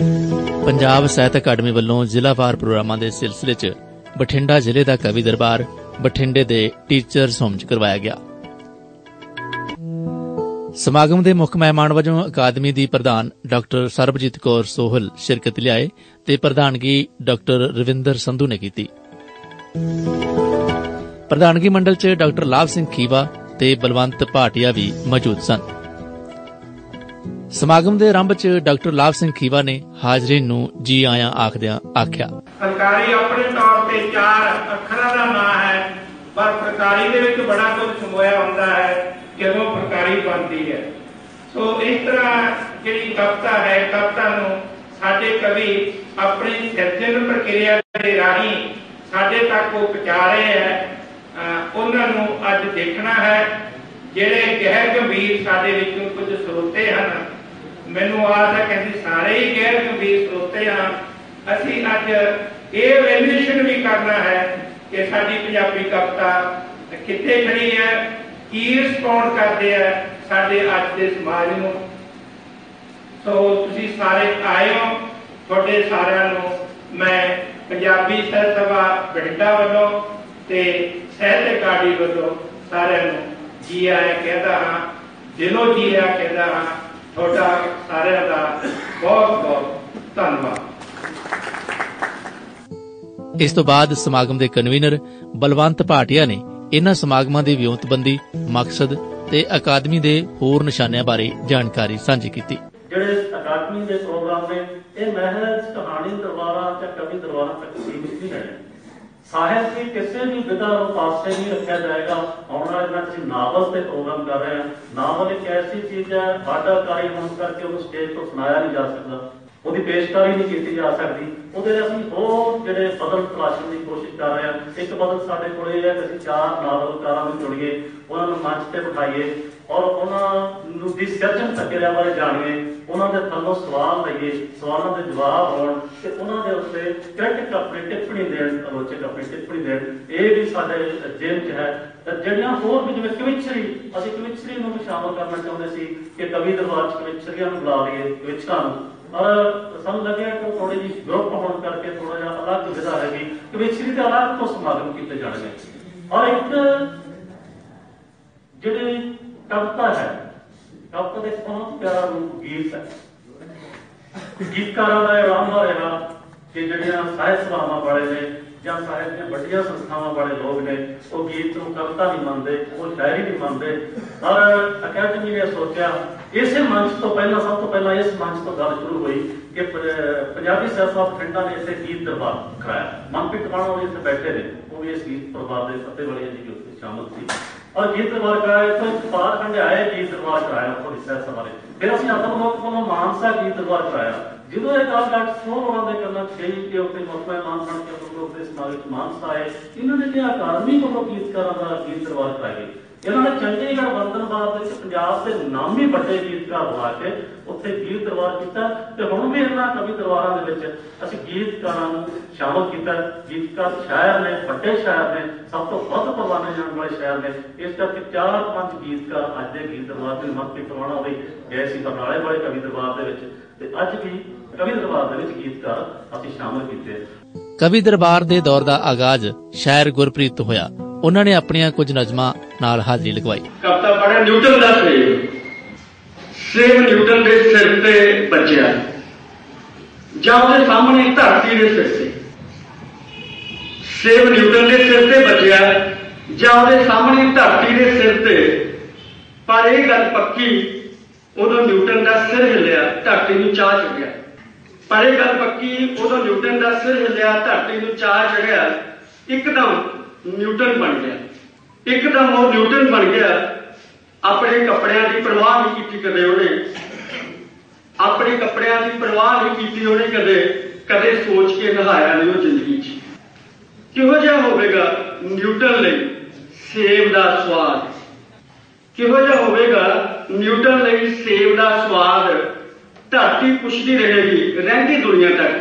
पंजाब साहित अकादमी ਵੱਲੋਂ ਜ਼ਿਲ੍ਹਾਵਾਰ ਪ੍ਰੋਗਰਾਮਾਂ ਦੇ ਸਿਲਸਿਲੇ 'ਚ ਬਠਿੰਡਾ ਜ਼ਿਲ੍ਹੇ ਦਾ ਕਵੀ ਦਰਬਾਰ ਬਠਿੰਡੇ ਦੇ ਟੀਚਰਸ ਹੋਮ 'ਚ ਕਰਵਾਇਆ ਗਿਆ। ਸਮਾਗਮ ਦੇ ਮੁੱਖ ਮਹਿਮਾਨ ਵਜੋਂ ਅਕਾਦਮੀ ਦੀ ਪ੍ਰਧਾਨ ਡਾਕਟਰ ਸਰਬਜੀਤ ਕੌਰ ਸੋਹਲ ਸ਼ਿਰਕਤ ਲਿਆਏ ਤੇ ਪ੍ਰਧਾਨਗੀ ਡਾਕਟਰ ਰਵਿੰਦਰ ਸੰਧੂ ਨੇ ਕੀਤੀ। ਪ੍ਰਧਾਨਗੀ ਮੰਡਲ 'ਚ ਡਾਕਟਰ ਲਾਭ ਸਿੰਘ ਖੀਵਾ ਤੇ ਬਲਵੰਤ ਭਾਟੀਆ ਵੀ ਮੌਜੂਦ ਸਨ। ਸਮਾਗਮ ਦੇ ਆਰੰਭ 'ਚ ਡਾਕਟਰ ਲਾਭ ਸਿੰਘ ਖੀਵਾ ਨੇ ਹਾਜ਼ਰੀਨ ਨੂੰ ਜੀ ਆਇਆਂ ਆਖਦਿਆਂ ਆਖਿਆ, ਫੁਲਕਾਰੀ ਆਪਣੇ ਤੌਰ ਤੇ 4 ਅੱਖਰਾਂ ਦਾ ਨਾਂ ਹੈ, ਪਰ ਫੁਲਕਾਰੀ ਦੇ ਵਿੱਚ ਬੜਾ ਕੁਝ ਸਮੋਇਆ ਹੁੰਦਾ ਹੈ ਜਦੋਂ ਫੁਲਕਾਰੀ ਬਣਦੀ ਹੈ। ਸੋ ਇਸ ਤਰ੍ਹਾਂ ਜਿਹੜੀ ਕਵਿਤਾ ਹੈ, ਕਵਿਤਾ ਨੂੰ ਸਾਡੇ ਕਵੀ ਆਪਣੀ ਸਿਰਜਣ ਪ੍ਰਕਿਰਿਆ ਦੇ ਰਾਹੀਂ ਸਾਡੇ ਤੱਕ ਉਹ ਪਹੁੰਚਾ ਰਹੇ ਹੈ। ਉਹਨਾਂ ਨੂੰ ਅੱਜ ਦੇਖਣਾ ਹੈ। ਜਿਹੜੇ ਗਹਿਰ ਗੰਭੀਰ ਸਾਡੇ ਵਿੱਚੋਂ ਕੁਝ ਸਰੋਤੇ ਹਨ, ਮੈਨੂੰ ਆਸ ਹੈ ਕਿ ਅਸੀਂ ਸਾਰੇ ਹੀ ਗਹਿਰ ਗੰਭੀਰ ਸਰੋਤੇ ਹਾਂ। ਅਸੀਂ ਅੱਜ ਇਹ ਵੈਲਿਊਏਸ਼ਨ ਵੀ ਕਰਨਾ ਹੈ ਕਿ ਸਾਡੀ ਪੰਜਾਬੀ ਕਵਿਤਾ ਕਿੱਥੇ ਖੜੀ ਹੈ, ਕੀ ਰਿਸਪੌਂਡ ਕਰਦੇ ਆ ਸਾਡੇ ਅੱਜ ਦੇ ਸਮਾਜ ਨੂੰ। ਸੋ ਤੁਸੀਂ ਸਾਰੇ ਆਏ ਹੋ, ਤੁਹਾਡੇ ਸਾਰਿਆਂ ਨੂੰ ਮੈਂ ਪੰਜਾਬੀ ਸਾਹਿਤ ਸਭਾ ਬਠਿੰਡਾ ਵੱਲੋਂ ਤੇ ਸਾਹਿਤ ਅਕਾਦਮੀ ਵੱਲੋਂ ਸਾਰਿਆਂ ਨੂੰ ਜੀ ਆਇਆਂ ਕਹਿੰਦਾ ਹਾਂ, ਦਿਲੋਂ ਜੀ ਆਇਆਂ ਕਹਿੰਦਾ ਹਾਂ। ਤੁਹਾਡਾ ਸਾਰਿਆਂ ਦਾ ਬਹੁਤ ਬਹੁਤ ਧੰਨਵਾਦ। ਇਸ ਤੋਂ ਬਾਅਦ ਸਮਾਗਮ ਦੇ ਕਨਵੀਨਰ ਬਲਵੰਤ ਭਾਟੀਆ ਨੇ ਇਨ੍ਹਾਂ ਸਮਾਗਮਾਂ ਦੀ ਵਿਉਂਤਬੰਦੀ, ਮਕਸਦ ਤੇ ਅਕਾਦਮੀ ਦੇ ਹੋਰ ਨਿਸ਼ਾਨਿਆਂ ਬਾਰੇ ਜਾਣਕਾਰੀ ਸਾਂਝੀ ਕੀਤੀ। ਜਿਹੜੇ ਅਕਾਦਮੀ ਦੇ ਪ੍ਰੋਗਰਾਮ ਨੇ ਇਹ ਮਹਿਜ਼ ਕਹਾਣੀ ਦਰਬਾਰਾਂ ਜਾਂ ਕਵੀ ਦਰਬਾਰਾਂ ਤੱਕ ਸੀਮਿਤ ਨਹੀਂ ਰਹਿਣੇ। ਸਾਹਿਤ ਦੀ ਕਿਸੇ ਵੀ ਵਿਧਾ ਨੂੰ ਪਾਸੇ ਨਹੀਂ ਰੱਖਿਆ ਜਾਏਗਾ। ਆਉਣ ਵਾਲੇ ਦਿਨਾਂ 'ਚ ਅਸੀਂ ਨਾਵਲ ਤੇ ਪ੍ਰੋਗਰਾਮ ਕਰ ਰਹੇ ਹਾਂ। ਨਾਵਲ ਇੱਕ ਐਸੀ ਚੀਜ਼ ਹੈ, ਆਡਾਕਾਰੀ ਹੋਣ ਕਰਕੇ ਉਹਨੂੰ ਸਟੇਜ ਤੋਂ ਸੁਣਾਇਆ ਨਹੀਂ ਜਾ ਸਕਦਾ, ਉਹਦੀ ਪੇਸ਼ਕਾਰੀ ਨਹੀਂ ਕੀਤੀ ਜਾ ਸਕਦੀ। ਉਹਦੇ ਲਈ ਅਸੀਂ ਹੋਰ ਜਿਹੜੇ ਬਦਲ ਤਲਾਸ਼ਣ ਦੀ ਕੋਸ਼ਿਸ਼ ਕਰ ਰਹੇ ਹਾਂ। ਇੱਕ ਬਦਲ ਸਾਡੇ ਕੋਲ ਇਹ ਹੈ ਕਿ ਅਸੀਂ 4 ਨਾਵਲਕਾਰਾਂ ਨੂੰ ਚੁਣੀਏ, ਉਹਨਾਂ ਨੂੰ ਮੰਚ ਤੇ ਬਿਠਾਈਏ ਔਰ ਉਹਨਾਂ ਨੂੰ ਦੀ ਸਿਰਜਣ ਪ੍ਰਕਿਰਿਆ ਬਾਰੇ ਜਾਣੀਏ, ਉਹਨਾਂ ਦੇ ਥੱਲੋਂ ਸਵਾਲ ਲਈਏ, ਸਵਾਲਾਂ ਦੇ ਜਵਾਬ ਹੋਣ ਤੇ ਉਹਨਾਂ ਦੇ ਉੱਤੇ ਕ੍ਰਿਟਿਕ ਆਪਣੀ ਟਿੱਪਣੀ ਦੇਣ, ਆਲੋਚਕ ਆਪਣੀ ਟਿੱਪਣੀ ਦੇਣ। ਇਹ ਵੀ ਸਾਡੇ ਜੇਮ 'ਚ ਹੈ। ਜਿਹੜੀਆਂ ਹੋਰ ਵੀ ਜਿਵੇਂ ਕਵਿਚਰੀ, ਅਸੀਂ ਕਵਿਚਰੀ ਨੂੰ ਵੀ ਸ਼ਾਮਲ ਕਰਨਾ ਚਾਹੁੰਦੇ ਸੀ ਕਿ ਕਵੀ ਦਰਬਾਰ 'ਚ ਕਵਿਚਰੀਆਂ ਨੂੰ ਬੁਲਾ ਲਈਏ, ਕਵਿਚਰਾਂ ਨੂੰ। ਔਰ ਸਾਨੂੰ ਲੱਗਿਆ ਕਿ ਥੋੜੀ ਜਿਹੀ ਗਰੁੱਪ ਹੋਣ ਕਰਕੇ ਥੋੜਾ ਜਿਹਾ ਅਲੱਗ ਵਿਧਾ ਹੈਗੀ, ਕਵਿਚਰੀ ਤੇ ਅਲੱਗ ਤੋਂ ਸਮਾਗਮ ਕੀਤੇ ਜਾਣਗੇ। ਔਰ ਇੱਕ ਜਿਹੜੀ ਕਵਿਤਾ ਹੈ, ਕਵਿਤਾ ਦਾ ਇੱਕ ਬਹੁਤ ਪਿਆਰਾ ਰੂਪ ਗੀਤ ਹੈ। ਗੀਤਕਾਰਾਂ ਦਾ ਇਹ ਰਾਮਾ ਰਿਹਾ ਕਿ ਜਿਹੜੀਆਂ ਸਾਹਿਤ ਸਭਾਵਾਂ ਵਾਲੇ ਨੇ ਜਾਂ ਸਾਹਿਤ ਦੀਆਂ ਵੱਡੀਆਂ ਸੰਸਥਾਵਾਂ ਵਾਲੇ ਲੋਕ ਨੇ, ਉਹ ਗੀਤ ਨੂੰ ਕਵਿਤਾ ਨਹੀਂ ਮੰਨਦੇ, ਉਹ ਸ਼ਾਇਰੀ ਨਹੀਂ ਮੰਨਦੇ। ਔਰ ਅਕੈਡਮੀ ਨੇ ਸੋਚਿਆ, ਇਸੇ ਮੰਚ ਤੋਂ ਪਹਿਲਾਂ, ਸਭ ਤੋਂ ਪਹਿਲਾਂ ਇਸ ਮੰਚ ਤੋਂ ਗੱਲ ਸ਼ੁਰੂ ਹੋਈ ਕਿ ਪੰਜਾਬੀ ਸਾਹਿਤ ਸਭਾ ਬਠਿੰਡਾ ਨੇ ਇੱਥੇ ਗੀਤ ਦਰਬਾਰ ਕਰਾਇਆ। ਮਨਪ੍ਰੀਤ ਟਿਵਾਣਾ ਵੀ ਇੱਥੇ ਬੈਠੇ ਨੇ, ਉਹ ਵੀ ਇਸ ਗੀਤ ਦਰਬਾਰ ਦੇ ਫਤਿਹ ਵਾਲੀਆਂ ਜੀ ਉੱਤੇ ਸ਼ਾਮਲ ਸੀ। ਔਰ ਗੀਤ ਦਰਬਾਰ ਕਰਾਇਆ, ਇੱਥੋਂ ਬਾਹਰ ਹੰਡਿਆਏ ਗੀਤ ਦਰਬਾਰ ਕਰਾਇਆ ਥੋੜੀ ਸਾਹਿਤ ਸਭਾ ਨੇ। ਫਿਰ ਅਸੀਂ ਆਤਮਲੋਕ ਵੱਲੋਂ ਮਾਨਸਾ ਗੀਤ ਦਰਬਾਰ ਕਰਾਇਆ। ਜਦੋਂ ਇਹ ਗੱਲ ਡਾਕਟਰ ਸੋਹਲ ਉਹਨਾਂ ਦੇ ਕੰਨਾਂ ਗਈ ਕਿ ਉੱਥੇ ਮੁਖਮਹਿ ਮਾਨ ਬਣ ਕੇ ਆਤਮਲੋਕ ਦੇ ਸਮਾਗਮ ਵਿੱਚ ਮਾਨਸਾ ਆਏ, ਇਹਨਾਂ ਨੇ ਕਿਹਾ ਅਕਾਦਮੀ ਵੱਲੋਂ ਗੀਤਕਾਰਾਂ ਦਾ ਗੀਤ ਦਰਬਾਰ ਕਰਾਇਆ। ਇਹਨਾਂ ਨੇ ਚੰਡੀਗੜ੍ਹ ਵੰਦਨਬਾਰ ਦੇ ਵਿੱਚ ਪੰਜਾਬ ਦੇ ਨਾਮੀ ਵੱਡੇ ਗੀਤਕਾਰ ਬੁਲਾ ਕੇ ਉੱਥੇ ਗੀਤ ਦਰਬਾਰ ਕੀਤਾ। ਤੇ ਹੁਣ ਵੀ ਇਹਨਾਂ ਕਵੀ ਦਰਬਾਰਾਂ ਦੇ ਵਿੱਚ ਅਸੀਂ ਗੀਤਕਾਰਾਂ ਨੂੰ ਸ਼ਾਮਲ ਕੀਤਾ। ਗੀਤਕਾਰ ਸ਼ਾਇਰ ਨੇ, ਵੱਡੇ ਸ਼ਾਇਰ ਨੇ, ਸਭ ਤੋਂ ਵੱਧ ਪ੍ਰਵਾਨੇ ਜਾਣ ਵਾਲੇ ਸ਼ਾਇਰ ਨੇ। ਇਸ ਕਰਕੇ 4-5 ਗੀਤਕਾਰ ਅੱਜ ਦੇ ਗੀਤ ਦਰਬਾਰ ਦੇ ਮਨਪ੍ਰੀਤ ਟਿਵਾਣਾ ਵੀ ਗਏ ਸੀ ਬਰਨਾਲੇ ਵਾਲੇ ਕਵੀ ਦਰਬਾਰ ਦੇ ਵਿੱਚ, ਤੇ ਅੱਜ ਵੀ ਕਵੀ ਦਰਬਾਰ ਦੇ ਵਿੱਚ ਗੀਤਕਾਰ ਅਸੀਂ ਸ਼ਾਮਲ ਕੀਤੇ। ਕਵੀ ਦਰਬਾਰ ਦੇ ਦੌਰ ਦਾ ਆਗਾਜ਼ ਸ਼ਾਇਰ ਗੁਰਪ੍ਰੀਤ ਤੋਂ ਹੋਇਆ। ਉਹਨਾਂ ਨੇ ਆਪਣੀਆਂ ਕੁਝ ਨਜ਼ਮਾਂ ਨਾਲ ਹਾਜ਼ਰੀ ਲਗਵਾਈ। ਕਵਿਤਾ ਪੜ੍ਹਿਆ ਨਿਊਟਨ ਦਾ ਸੇਬ ਨਿਊਟਨ ਦੇ ਸਿਰ ਤੇ ਵੱਜਿਆ ਜਾਂ ਉਹਦੇ ਸਾਹਮਣੇ ਧਰਤੀ ਦੇ ਸਿਰ ਤੇ। ਸੇਬ ਨਿਊਟਨ ਦੇ ਸਿਰ ਤੇ ਵੱਜਿਆ ਜਾਂ ਉਹਦੇ ਸਾਹਮਣੇ ਧਰਤੀ ਦੇ ਸਿਰ ਤੇ। ਪਰ ਇਹ ਗੱਲ ਪੱਕੀ, ਉਦੋਂ ਨਿਊਟਨ ਦਾ ਸਿਰ ਹਿੱਲਿਆ, ਧਰਤੀ ਨੂੰ ਚਾਹ ਚੜਿਆ। ਪਰ ਇਹ ਗੱਲ ਪੱਕੀ, ਉਦੋਂ ਨਿਊਟਨ ਦਾ ਸਿਰ ਹਿੱਲਿਆ, ਧਰਤੀ ਨੂੰ ਚਾਹ ਚੜਿਆ। ਇੱਕਦਮ ਨਿਊਟਨ ਬਣ ਗਿਆ, ਇੱਕਦਮ ਉਹ ਨਿਊਟਨ ਬਣ ਗਿਆ। ਆਪਣੇ ਕੱਪੜਿਆਂ ਦੀ ਪਰਵਾਹ ਨਹੀਂ ਕੀਤੀ ਕਦੇ ਉਹਨੇ, ਆਪਣੇ ਕੱਪੜਿਆਂ ਦੀ ਪਰਵਾਹ ਨਹੀਂ ਕੀਤੀ ਉਹਨੇ ਕਦੇ, ਕਦੇ ਸੋਚ ਕੇ ਨਹਾਇਆ ਨਹੀਂ ਉਹ ਜ਼ਿੰਦਗੀ 'ਚ। ਕਿਹੋ ਜਿਹਾ ਹੋਵੇਗਾ ਨਿਊਟਨ ਲਈ ਸੇਬ ਦਾ ਸਵਾਦ, ਕਿਹੋ ਜਿਹਾ ਹੋਵੇਗਾ ਨਿਊਟਨ ਲਈ ਸੇਬ ਦਾ ਸਵਾਦ। ਧਰਤੀ ਪੁੱਛਦੀ ਰਹੇਗੀ ਰਹਿੰਦੀ ਦੁਨੀਆ ਤੱਕ,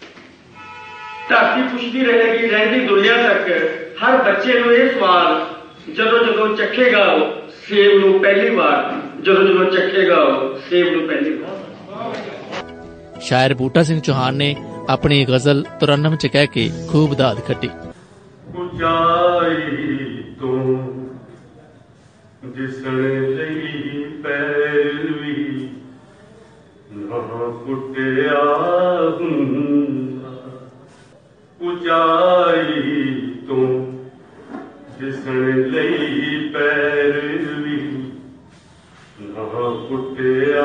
ਧਰਤੀ ਪੁੱਛਦੀ ਰਹੇਗੀ ਰਹਿੰਦੀ ਦੁਨੀਆ ਤੱਕ। ਹਰ ਬੱਚੇ ਨੂੰ ਇਹ ਸਵਾਦ ਜਦੋਂ ਜਦੋਂ ਚੱਖੇਗਾ ਉਹ ਸੇਬ ਨੂੰ ਪਹਿਲੀ ਵਾਰ, ਜਦੋਂ ਜਦੋਂ ਚੱਖੇਗਾ ਉਹ ਸੇਬ ਨੂੰ ਪਹਿਲੀ ਵਾਰ। शायर बूटा सिंह चौहान ने अपनी गजल तुरन्नम च कह के खूब दाद खट्टी। तो जिसने लई पैरवी ना कुटिया उचाई तो जिसने लई पैरवी ना कुटिया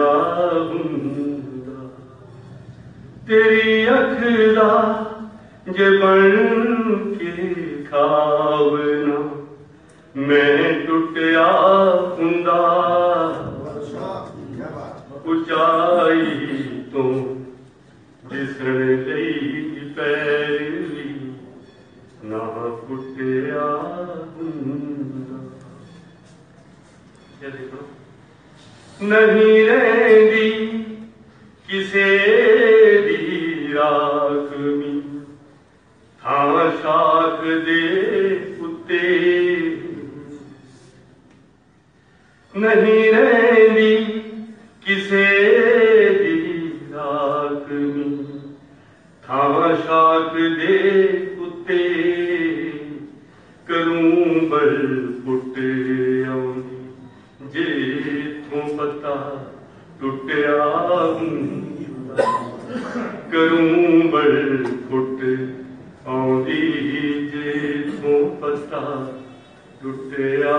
तेरी अखदा जे बन के खावना मैं टुटिया हुंदा उचाई तो जिसने लई पैरवी ना कुटिया हुंदा। नहीं रही किसे दी राखवी थां शाख दे उत्ते नहीं रही किसे दी राखवी थां शाख दे उत्ते करूं बल पुट आउंदी जेथों पता टुटिया करूं बल पुट आउंदी जेथों पता टुटिया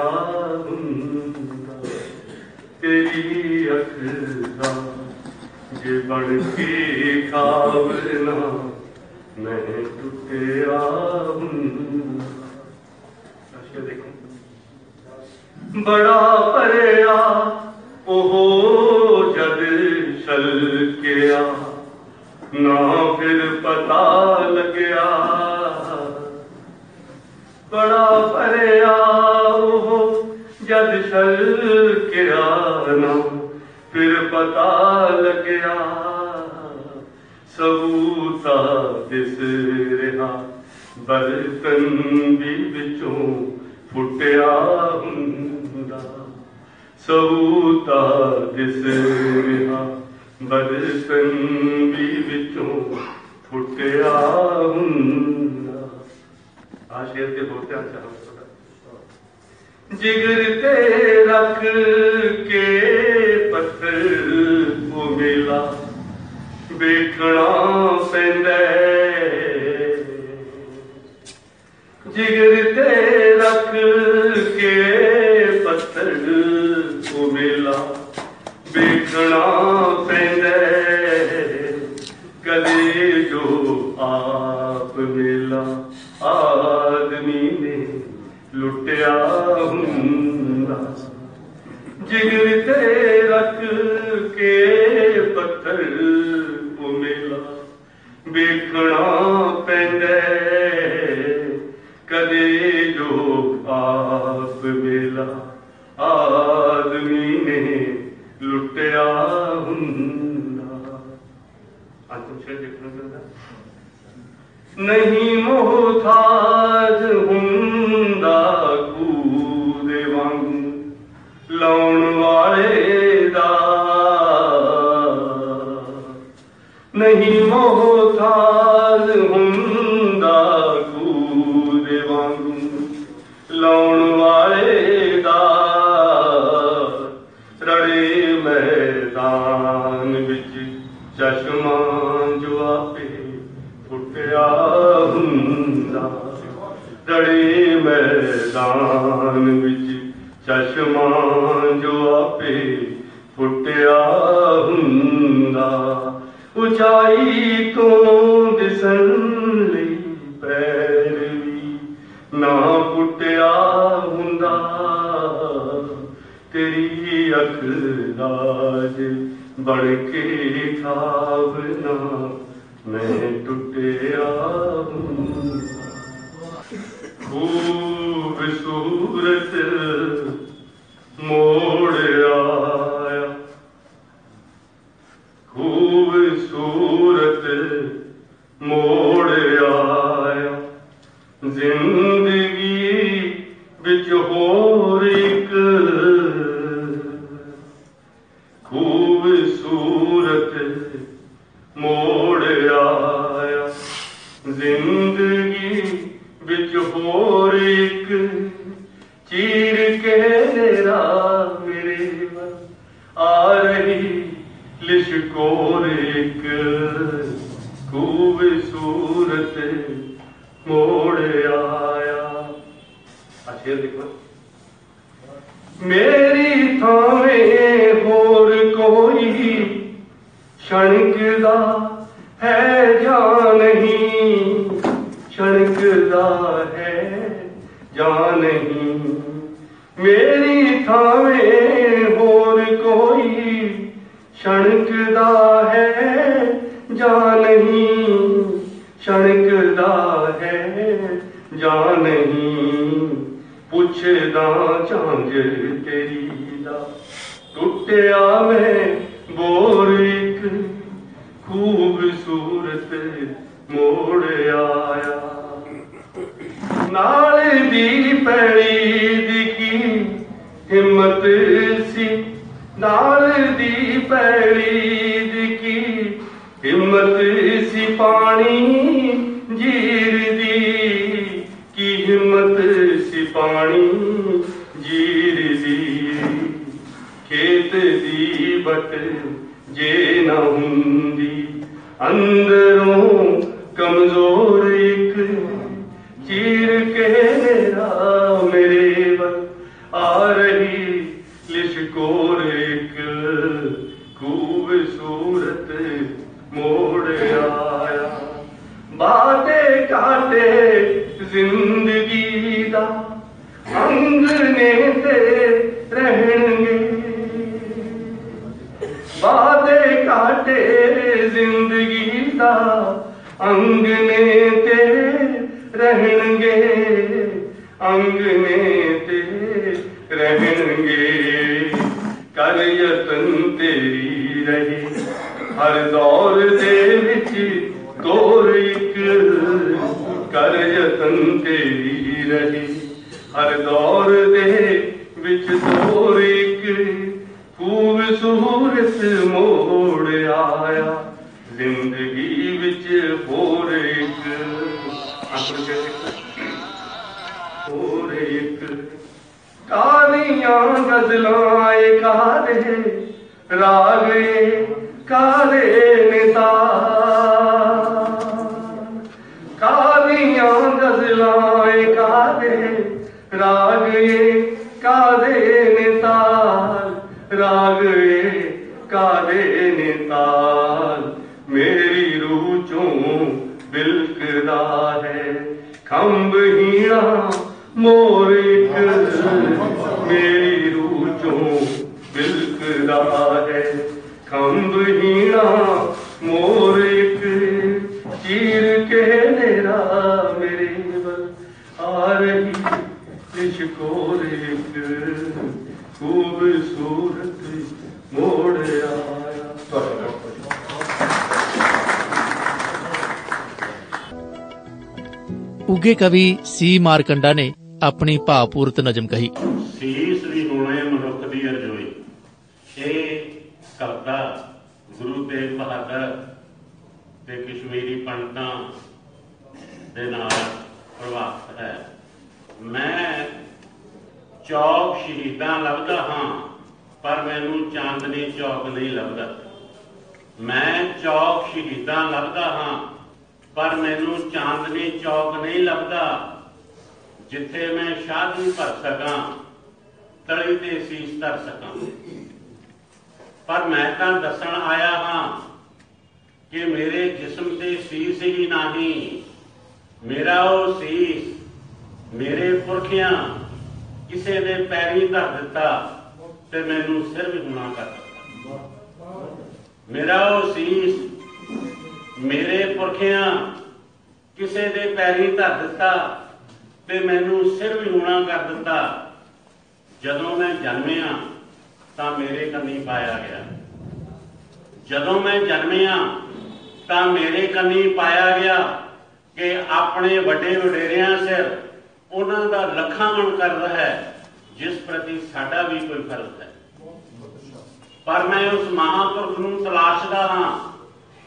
तेरी अखदा जे बन के खावना मैं टुटिया देखो बड़ा परेया ओहो जद छलकिया ना फिर पता लग्या बड़ा परेया ओहो जद छलकिया ना फिर पता लग्या सबूता दिस रहा बर्तन भी विचों फुटिया हुंदा सबूता दिस रहा बर्तन भी विचों फुटिया हुंदा। आ शेर के बोलते अच्छा जिगर ते रख के पत्थर को मिला वेखना पैंदा जिगर ते रख के पत्थर को मिला वेखना पैंदा कदे जो आप मिला आदमी ने लुटिया हुंदा जिगर ते रख के पत्थर को मिला वेखना पैंदा कदे जो आप मिला आदमी ने लुटिया हुंदा। नहीं मोहताज हुंदा कूदे वांगू लाउण वाले दा नहीं मोहताज हुंदा कूदे वांगू लाउण वाले दा रड़े मैदान विच चश्मा जो आपे फुटिया हुंदा रड़े मैदान विच चश्मा जो आपे फुटिया हुंदा उचाई तो दिसन लई पैरवी ना पुटिया हुंदा तेरी अखदाज बड़ के खावना मैं टुटिया खूबसूरत मोड़ आया खूबसूरत मोड़ आया जिंदगी बिच होर एक खूबसूरत मोड़ आया। जिंदगी बिच होर एक चीर के नेरा मेरे वल आ रही लिशकोर एक खूबसूरत मोड़ आया। शेर देखो। मेरी थावें होर कोई क्षणिकदा है या नहीं, क्षणिकदा है या नहीं। मेरी थावें होर कोई क्षणिकदा है या नहीं, क्षणिकदा है या नहीं। पुछदा झांझर तेरी दा टुटिया मैं बोर एक खूबसूरत मोड़ आया। नाल दी पैड़ी दिखी हिम्मत सी, नाल दी पैड़ी दिखी हिम्मत सी। पानी जीर दी की हिम्मत सी, पानी जीर दी। खेत दी बट जे ना हुंदी अंदरों कमजोर एक चीर के नेरा मेरे वल आ रही लिशकोर एक खूबसूरत मोड़ आया। बाटे काटे जिंदगी दा अंगने ते रहणगे, बादे काटे जिंदगी दा अंगने ते रहणगे, अंगने ते रहणगे। कर यतन तेरी रही हर दौर दे विच तोर एक, कर यतन तेरी रही हर दौर दे विच तोर एक खूबसूरत मोड़ आया। जिंदगी विच होर एक होर एक। कादियां गजलां कादे राग कादे नेता, कादियां गजलां कादे राग कादे नेताल, राग कादे नेताल। मेरी रूह चों बिलकदा है खंब हीणा मोर एक, मेरी रूह चों बिलकदा है खंब हीणा मोर एक। चीर के नेरा मेरे वल आ रही लिशकोर एक खूबसूरत मोड़ आया। उगे कवि सी मारकंडा ने अपनी भावपूरत नजम कही। ਸੀਸ ਵੀ ਹੋਣੇ ਮਨੁੱਖ ਦੀ ਅਰਜ਼ੋਈ। ਇਹ ਕਵਿਤਾ ਗੁਰੂ ਤੇਗ ਬਹਾਦਰ ਤੇ ਕਸ਼ਮੀਰੀ ਪੰਡਤਾਂ ਦੇ ਨਾਲ ਪ੍ਰਭਾਵਿਤ ਹੈ। ਮੈਂ ਚੌਕ ਸ਼ਹੀਦਾਂ ਲੱਭਦਾ ਹਾਂ ਪਰ ਮੈਨੂੰ ਚਾਂਦਨੀ ਚੌਕ ਨਹੀਂ ਲੱਭਦਾ। ਮੈਂ ਚੌਕ ਸ਼ਹੀਦਾਂ ਲੱਭਦਾ ਹਾਂ ਪਰ ਮੈਨੂੰ ਚਾਂਦਨੀ ਚੌਕ ਨਹੀਂ ਲੱਭਦਾ। ਜਿੱਥੇ ਮੈਂ ਸ਼ਾਦੀ ਭਰ ਸਕਾਂ ਤਲੀ ਤੇ ਸੀਸ ਧਰ ਸਕਾਂ। ਪਰ ਮੈਂ ਤਾਂ ਦੱਸਣ ਆਇਆ ਹਾਂ ਕਿ ਮੇਰੇ ਜਿਸਮ ਤੇ ਸੀਸ ਹੀ ਨਹੀਂ। ਮੇਰਾ ਉਹ ਸੀਸ ਮੇਰੇ ਪੁਰਖਿਆਂ ਕਿਸੇ ਦੇ ਪੈਰੀਂ ਧਰ ਦਿੱਤਾ ਤੇ ਮੈਨੂੰ ਸਿਰ ਵੀ ਗੁਣਾ ਕਰ ਦਿੱਤਾ। ਮੇਰਾ ਉਹ ਸੀਸ ਮੇਰੇ ਪੁਰਖਿਆਂ ਕਿਸੇ ਦੇ ਪੈਰੀਂ ਧਰ ਦਿੱਤਾ ਤੇ ਮੈਨੂੰ ਸਿਰ ਵੀ ਗੁਣਾ ਕਰ ਦਿੱਤਾ। ਜਦੋਂ ਮੈਂ ਜਨਮਿਆ ਤਾਂ ਮੇਰੇ ਕੰਨੀ ਪਾਇਆ ਗਿਆ। ਜਦੋਂ ਮੈਂ ਜਨਮਿਆ ਤਾਂ ਮੇਰੇ ਕੰਨੀ ਪਾਇਆ ਗਿਆ ਕਿ ਆਪਣੇ ਵੱਡੇ ਵਡੇਰਿਆਂ ਸਿਰ ਉਹਨਾਂ ਦਾ ਲੱਖਾਂ ਮਣ ਕਰਦਾ ਹੈ ਜਿਸ ਪ੍ਰਤੀ ਸਾਡਾ ਵੀ ਕੋਈ ਫਰਜ਼ ਹੈ। ਪਰ ਮੈਂ ਉਸ ਮਹਾਂਪੁਰਖ ਨੂੰ ਤਲਾਸ਼ਦਾ ਹਾਂ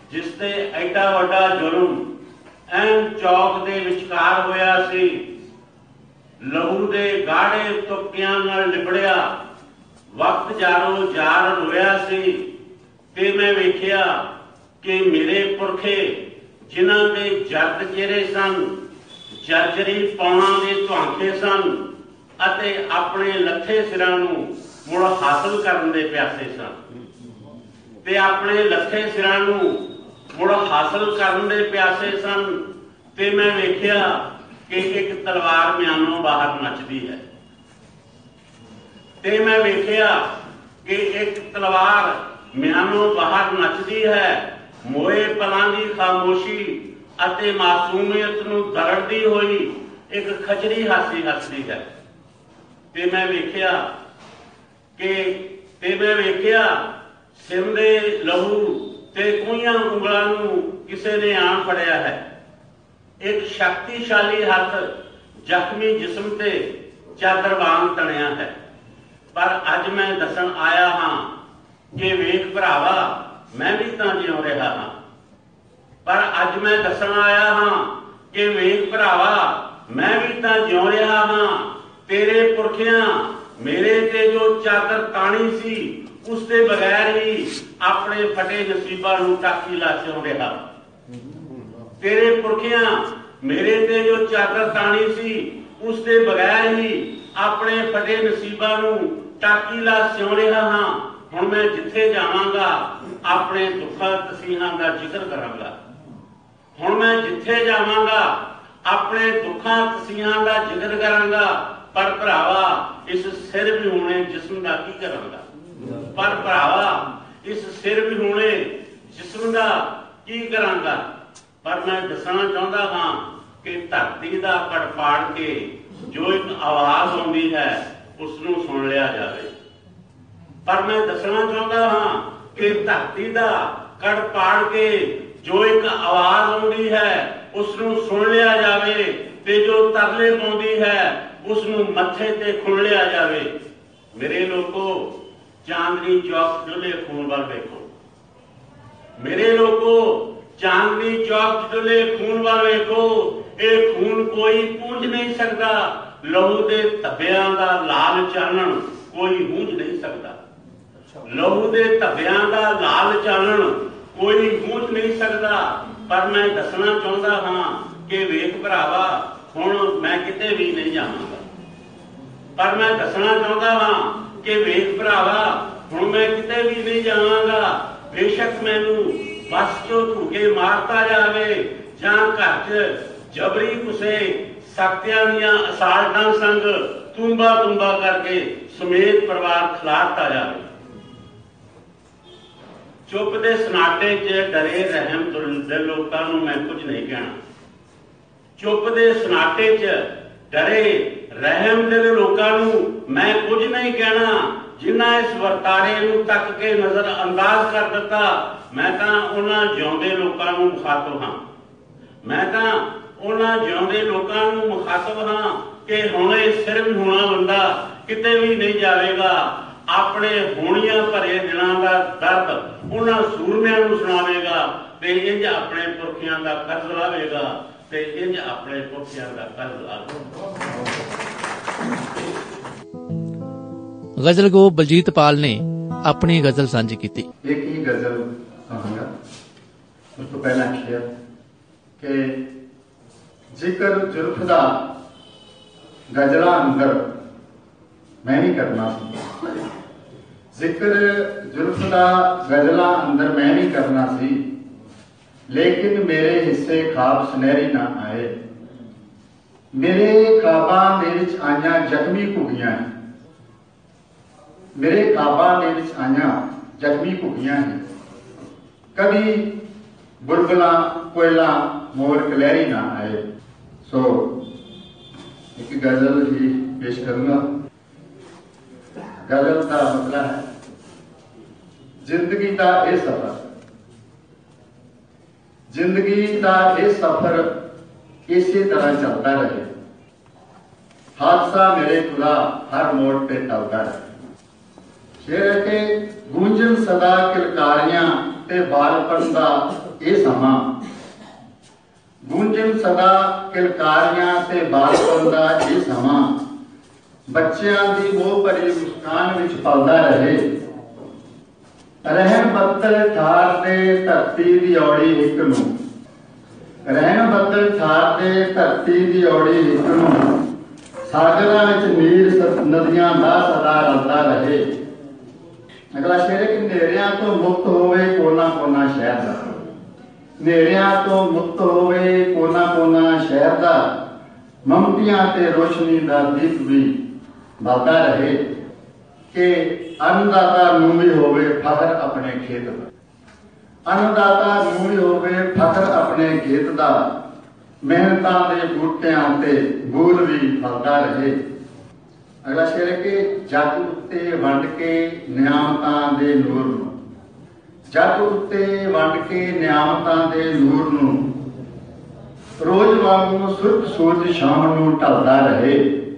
ਜਿਸ ਤੇ ਐਡਾ ਵੱਡਾ ਜ਼ੁਲਮ ਐਨ ਚੌਕ ਦੇ ਵਿਚਕਾਰ ਹੋਇਆ ਸੀ, ਲਹੂ ਦੇ ਗਾੜੇ ਤੁਪਕਿਆਂ ਨਾਲ ਲਿਬੜਿਆ ਵਕਤ ਜਾਰੋ ਜਾਰ ਹੋਇਆ ਸੀ। ਤੇ ਮੈਂ ਵੇਖਿਆ ਕਿ ਮੇਰੇ ਪੁਰਖੇ ਜਿਨ੍ਹਾਂ ਦੇ ਜਰਦ ਚਿਹਰੇ ਸਨ, ਜਰਜਰੀ ਪੌਣਾ ਦੇ ਧਾਂਕੇ ਸਨ ਅਤੇ ਆਪਣੇ ਲੱਥੇ ਸਿਰਾਂ ਨੂੰ ਮੁੜ ਹਾਸਲ ਕਰਨ ਦੇ ਪਿਆਸੇ ਸਨ, ਤੇ ਆਪਣੇ ਲੱਥੇ ਸਿਰਾਂ ਨੂੰ ਮੁੜ ਹਾਸਲ ਕਰਨ ਦੇ ਪਿਆਸੇ ਸਨ। ਤੇ ਮੈਂ ਵੇਖਿਆ ਕਿ ਇੱਕ ਤਲਵਾਰ ਮਿਆਨੋਂ ਬਾਹਰ ਨੱਚਦੀ ਹੈ, ਤੇ ਮੈਂ ਵੇਖਿਆ ਕਿ ਇੱਕ ਤਲਵਾਰ ਮਿਆਨੋਂ ਬਾਹਰ ਨੱਚਦੀ ਹੈ। ਮੋਏ ਪਲਾਂ ਦੀ ਖਾਮੋਸ਼ੀ ਅਤੇ ਮਾਸੂਮੀਅਤ ਨੂੰ ਦਰੜਦੀ ਹੋਈ ਇੱਕ ਖਚਰੀ ਹਾਸੀ ਹੱਸਦੀ ਹੈ। ਤੇ ਮੈਂ ਵੇਖਿਆ ਸਿਰ ਦੇ ਲਹੂ ਤੇ ਕੂਈਆਂ ਉਂਗਲਾਂ ਨੂੰ ਕਿਸੇ ਨੇ ਆਣ ਫੜਿਆ ਹੈ। ਇੱਕ ਸ਼ਕਤੀਸ਼ਾਲੀ ਹੱਥ ਜ਼ਖਮੀ ਜਿਸਮ ਤੇ ਚਾਦਰ ਵਾਂਗ ਤਣਿਆ ਹੈ। ਪਰ ਅੱਜ ਮੈਂ ਦੱਸਣ ਆਇਆ ਹਾਂ ਕਿ ਵੇਖ ਭਰਾਵਾ, ਮੈਂ ਵੀ ਤਾਂ ਜਿਉਂ ਰਿਹਾ ਹਾਂ। ਪਰ ਅੱਜ ਮੈਂ ਦੱਸਣ ਆਇਆ ਹਾਂ ਕਿ ਵੇਖ ਭਰਾਵਾ, ਮੈਂ ਵੀ ਤਾਂ ਜਿਉਂ ਰਿਹਾ ਹਾਂ। ਤੇਰੇ ਪੁਰਖਿਆਂ ਮੇਰੇ ਤੇ ਜੋ ਚਾਦਰ ਤਾਣੀ ਸੀ, ਉਸ ਦੇ ਬਗੈਰ ਹੀ ਆਪਣੇ ਫਟੇ ਨਸੀਬਾਂ ਨੂੰ ਟਾਕੀ ਲਾ ਸਿਉਂ ਰਿਹਾ। ਤੇਰੇ ਪੁਰਖਿਆਂ ਮੇਰੇ ਤੇ ਜੋ ਚਾਦਰ ਤਾਣੀ ਸੀ, ਉਸ ਦੇ ਬਗੈਰ ਹੀ ਆਪਣੇ ਫਟੇ ਨਸੀਬਾਂ ਨੂੰ ਟਾਕੀ ਲਾ ਸਿਉਂ ਰਿਹਾ ਹਾਂ। ਹੁਣ ਮੈਂ ਜਿੱਥੇ ਜਾਵਾਂਗਾ ਆਪਣੇ ਦੁੱਖਾਂ ਤਸੀਹਾਂ ਦਾ ਜ਼ਿਕਰ ਕਰਾਂਗਾ। ਹੁਣ ਮੈਂ ਜਿੱਥੇ ਜਾਵਾਂਗਾ ਆਪਣੇ ਦੁੱਖਾਂ ਤਸੀਹਾਂ ਦਾ ਜ਼ਿਕਰ ਕਰਾਂਗਾ। ਪਰ ਭਰਾਵਾ, ਇਸ ਸਿਰ ਵਿਹੂਣੇ ਜਿਸਮ ਦਾ ਕੀ ਕਰਾਂਗਾ? ਪਰ ਭਰਾਵਾ, ਇਸ ਸਿਰ ਵਿਹੂਣੇ ਜਿਸਮ ਦਾ ਕੀ ਕਰਾਂਗਾ? ਪਰ ਮੈਂ ਦੱਸਣਾ ਚਾਹੁੰਦਾ ਹਾਂ ਕਿ ਧਰਤੀ ਦਾ ਕੜ ਪਾੜ ਕੇ ਜੋ ਇੱਕ ਆਵਾਜ਼ ਆਉਂਦੀ ਹੈ, ਉਸ ਨੂੰ ਸੁਣ ਲਿਆ ਜਾਵੇ। ਪਰ ਮੈਂ ਦੱਸਣਾ ਚਾਹੁੰਦਾ ਹਾਂ ਕਿ ਧਰਤੀ ਦਾ ਕੜ ਪਾੜ ਕੇ ਜੋ ਇੱਕ ਆਵਾਜ਼ ਆਉਂਦੀ ਹੈ, ਉਸ ਨੂੰ ਸੁਣ ਲਿਆ ਜਾਵੇ। ਤੇ ਜੋ ਤਰਲੇ ਪਾਉਂਦੀ ਹੈ, ਉਸ ਨੂੰ ਮੱਥੇ ਤੇ ਖੁਣ ਲਿਆ ਜਾਵੇ। ਮੇਰੇ ਲੋਕੋ, ਚਾਂਦਨੀ ਚੌਕ ਡੁੱਲੇ ਖੂਨ ਵੱਲ ਵੇਖੋ। ਮੇਰੇ ਲੋਕੋ, ਚਾਂਦਨੀ ਚੌਕ ਡੁੱਲੇ ਖੂਨ ਵੱਲ ਵੇਖੋ। ਇਹ ਖੂਨ ਕੋਈ ਪੂੰਝ ਨਹੀਂ ਸਕਦਾ। ਲਹੂ ਦੇ ਧੱਬਿਆਂ ਦਾ ਲਾਲ ਚਾਨਣ ਕੋਈ ਬੂਝ ਨਹੀਂ ਸਕਦਾ। ਲਹੂ ਦੇ ਧੱਬਿਆਂ ਦਾ ਲਾਲ ਚਾਨਣ ਕੋਈ ਬੂਝ ਨਹੀਂ ਸਕਦਾ। ਪਰ ਮੈਂ ਦੱਸਣਾ ਚਾਹੁੰਦਾ ਹਾਂ ਕਿ ਵੇਖ ਭਰਾਵਾ, ਹੁਣ ਮੈਂ ਕਿਤੇ ਵੀ ਨਹੀਂ ਜਾਵਾਂਗਾ। ਪਰ ਮੈਂ ਦੱਸਣਾ ਚਾਹੁੰਦਾ ਹਾਂ ਕਿ ਵੇਖ ਭਰਾਵਾ, ਹੁਣ ਮੈਂ ਕਿਤੇ ਵੀ ਨਹੀਂ ਜਾਵਾਂਗਾ। ਬੇਸ਼ੱਕ ਮੈਨੂੰ ਬੱਸ ਚੋਂ ਧੂਕੇ ਮਾਰਤਾ ਜਾਵੇ ਜਾਂ ਘਰ 'ਚ ਜਬਰੀ ਕੁਸੇ ਸਖਤਿਆਂ ਦੀਆਂ ਅਸਾਲਟਾਂ ਸੰਗ ਤੁੰਬਾ ਕਰਕੇ ਸਮੇਤ ਪਰਿਵਾਰ ਖਿਲਾਰਤਾ ਜਾਵੇ। ਚੁੱਪ ਦੇ ਸਨਾਟੇ 'ਚ ਡਰੇ ਰਹਿਮ ਦੇ ਲੋਕਾਂ ਨੂੰ ਮੈਂ ਕੁਝ ਨਹੀਂ ਕਹਿਣਾ। ਚੁੱਪ ਦੇ ਸਨਾਟੇ 'ਚ ਡਰੇ ਰਹਿਮ ਦੇ ਲੋਕਾਂ ਨੂੰ ਮੈਂ ਕੁਝ ਨਹੀਂ ਕਹਿਣਾ। ਜਿਨ੍ਹਾਂ ਇਸ ਵਰਤਾਰੇ ਨੂੰ ਤੱਕ ਕੇ ਨਜ਼ਰ ਅੰਦਾਜ਼ ਕਰ ਦਿੱਤਾ, ਮੈਂ ਤਾਂ ਉਹਨਾਂ ਜਿਉਂਦੇ ਲੋਕਾਂ ਨੂੰ ਮੁਖਾਤਬ ਹਾਂ। ਮੈਂ ਤਾਂ ਉਹਨਾਂ ਜਿਉਂਦੇ ਲੋਕਾਂ ਨੂੰ ਮੁਖਾਤਬ ਹਾਂ ਕਿ ਹੁਣ ਇਹ ਸਿਰ ਵਿਹੂਣਾ ਬੰਦਾ ਕਿਤੇ ਵੀ ਨਹੀਂ ਜਾਵੇਗਾ। ਆਪਣੇ ਹੋਣੀਆਂ ਭਰੇ ਦਿਲਾਂ ਦਾ ਦਰਦ ਉਹਨਾਂ ਸੂਰਮਿਆਂ ਨੂੰ ਸੁਣਾਵੇਗਾ ਤੇ ਇੰਝ ਆਪਣੇ ਪੁਰਖਿਆਂ ਦਾ ਕਰਜ਼ ਲਾਵੇਗਾ ਤੇ ਇੰਝ ਆਪਣੇ ਪੁਰਖਿਆਂ ਦਾ ਕਰਜ਼ ਲਾਵੇਗਾ। ਗਜ਼ਲ ਗੋ ਬਲਜੀਤ ਪਾਲ ਨੇ ਆਪਣੀ ਗਜ਼ਲ ਸਾਂਝੀ ਕੀਤੀ। ਇੱਕ ਹੀ ਗਜ਼ਲ ਸੁਣਾਂਗਾ। ਉਸ ਤੋਂ ਪਹਿਲਾਂ ਸ਼ੇਅਰ ਕਿ ਜ਼ਿਕਰ ਜ਼ੁਲਫ ਦਾ ਗਜ਼ਲਾਂ ਅੰਦਰ ਮੈਂ ਨਹੀਂ ਕਰਨਾ ਸੀ। ਜ਼ਿਕਰ ਜ਼ੁਲਫ ਦਾ ਗਜ਼ਲਾਂ ਅੰਦਰ ਮੈਂ ਨਹੀਂ ਕਰਨਾ ਸੀ, ਲੇਕਿਨ ਮੇਰੇ ਹਿੱਸੇ ਖਾਬ ਸੁਨਹਿਰੀ ਨਾ ਆਏ। ਮੇਰੇ ਖਾਬਾਂ ਦੇ ਵਿੱਚ ਆਈਆਂ ਜ਼ਖਮੀ ਘੁੱਗੀਆਂ, ਮੇਰੇ ਖਾਬਾਂ ਦੇ ਵਿੱਚ ਆਈਆਂ ਜ਼ਖਮੀ ਘੁੱਗੀਆਂ ਹੈ। ਕਦੀ ਬੁਲਬੁਲਾਂ ਕੋਇਲਾਂ ਮੋਰ ਕਲਹਿਰੀ ਨਾ ਆਏ। ਸੋ ਇੱਕ ਗਜ਼ਲ ਹੀ ਪੇਸ਼ ਕਰੂੰਗਾ। ਗਜ਼ਲ ਦਾ ਮਸਲਾ ਹੈ ਜ਼ਿੰਦਗੀ ਦਾ ਇਹ ਸਫ਼ਰ। ਜ਼ਿੰਦਗੀ ਦਾ ਇਹ ਸਫ਼ਰ ਇਸੇ ਤਰ੍ਹਾਂ ਚੱਲਦਾ ਰਹੇ। ਹਾਦਸਾ ਮੇਰੇ ਖੁਦਾ ਹਰ ਮੋੜ ਤੇ ਟਲਦਾ ਰਹੇ। ਸ਼ੇਰ ਹੈ ਕਿ ਗੂੰਜਣ ਸਦਾ ਕਿਲਕਾਰੀਆਂ ਤੇ ਬਾਲਪਨ ਦਾ ਇਹ ਸਮਾਂ, ਗੂੰਜਣ ਸਦਾ ਕਿਲਕਾਰੀਆਂ ਤੇ ਬਾਲਪਨ ਦਾ ਇਹ ਸਮਾਂ, ਬੱਚਿਆਂ ਦੀ ਮੋਹ ਭਰੀ ਮੁਸਕਾਨ ਵਿੱਚ ਪਲਦਾ ਰਹੇ। ਰਹਿਣ ਬੱਦਲ ਠਾਰ ਦੇ ਧਰਤੀ ਦੀ ਔੜੀ ਇੱਕ ਨੂੰ, ਰਹਿਣ ਬੱਦਲ ਠਾਰ ਦੇ ਧਰਤੀ ਦੀ ਔੜੀ ਇੱਕ ਨੂੰ, ਸਾਗਰਾਂ ਵਿੱਚ ਨੀਰ ਨਦੀਆਂ ਦਾ ਸਦਾ ਰਲਦਾ ਰਹੇ। ਅਗਲਾ ਸ਼ੇਰ ਹੈ ਕਿ ਹਨੇਰਿਆਂ ਤੋਂ ਮੁਕਤ ਹੋਵੇ ਕੋਨਾ ਕੋਨਾ ਸ਼ਹਿਰ ਦਾ, ਹਨੇਰਿਆਂ ਤੋਂ ਮੁਕਤ ਹੋਵੇ ਕੋਨਾ ਕੋਨਾ ਸ਼ਹਿਰ ਦਾ, ਮਮਤੀਆਂ ਤੇ ਰੋਸ਼ਨੀ ਦਾ ਦੀਪ ਵੀ ਬਲਦਾ ਰਹੇ। ਕਿ ਅੰਨਦਾਤਾ ਨੂੰ ਵੀ ਹੋਵੇ ਫਖਰ ਆਪਣੇ ਖੇਤ ਦਾ, ਅੰਨਦਾਤਾ ਨੂੰ ਵੀ ਹੋਵੇ ਫਖਰ ਆਪਣੇ ਖੇਤ ਦਾ, ਮਿਹਨਤਾਂ ਦੇ ਬੂਟਿਆਂ ਤੇ ਬੂਲ ਵੀ ਫਲਦਾ ਰਹੇ। ਅਗਲਾ ਸ਼ੇਰ ਹੈ ਕਿ ਜੱਗ ਉੱਤੇ ਵੰਡ ਕੇ ਨਿਆਮਤਾਂ ਦੇ ਨੂਰ ਨੂੰ, ਜੱਗ ਉੱਤੇ ਵੰਡ ਕੇ ਨਿਆਮਤਾਂ ਦੇ ਨੂਰ ਨੂੰ, ਰੋਜ਼ ਵਾਂਗੂ ਸੁਰਖ ਸੂਰਜ ਸ਼ਾਮ ਨੂੰ ਢਲਦਾ ਰਹੇ।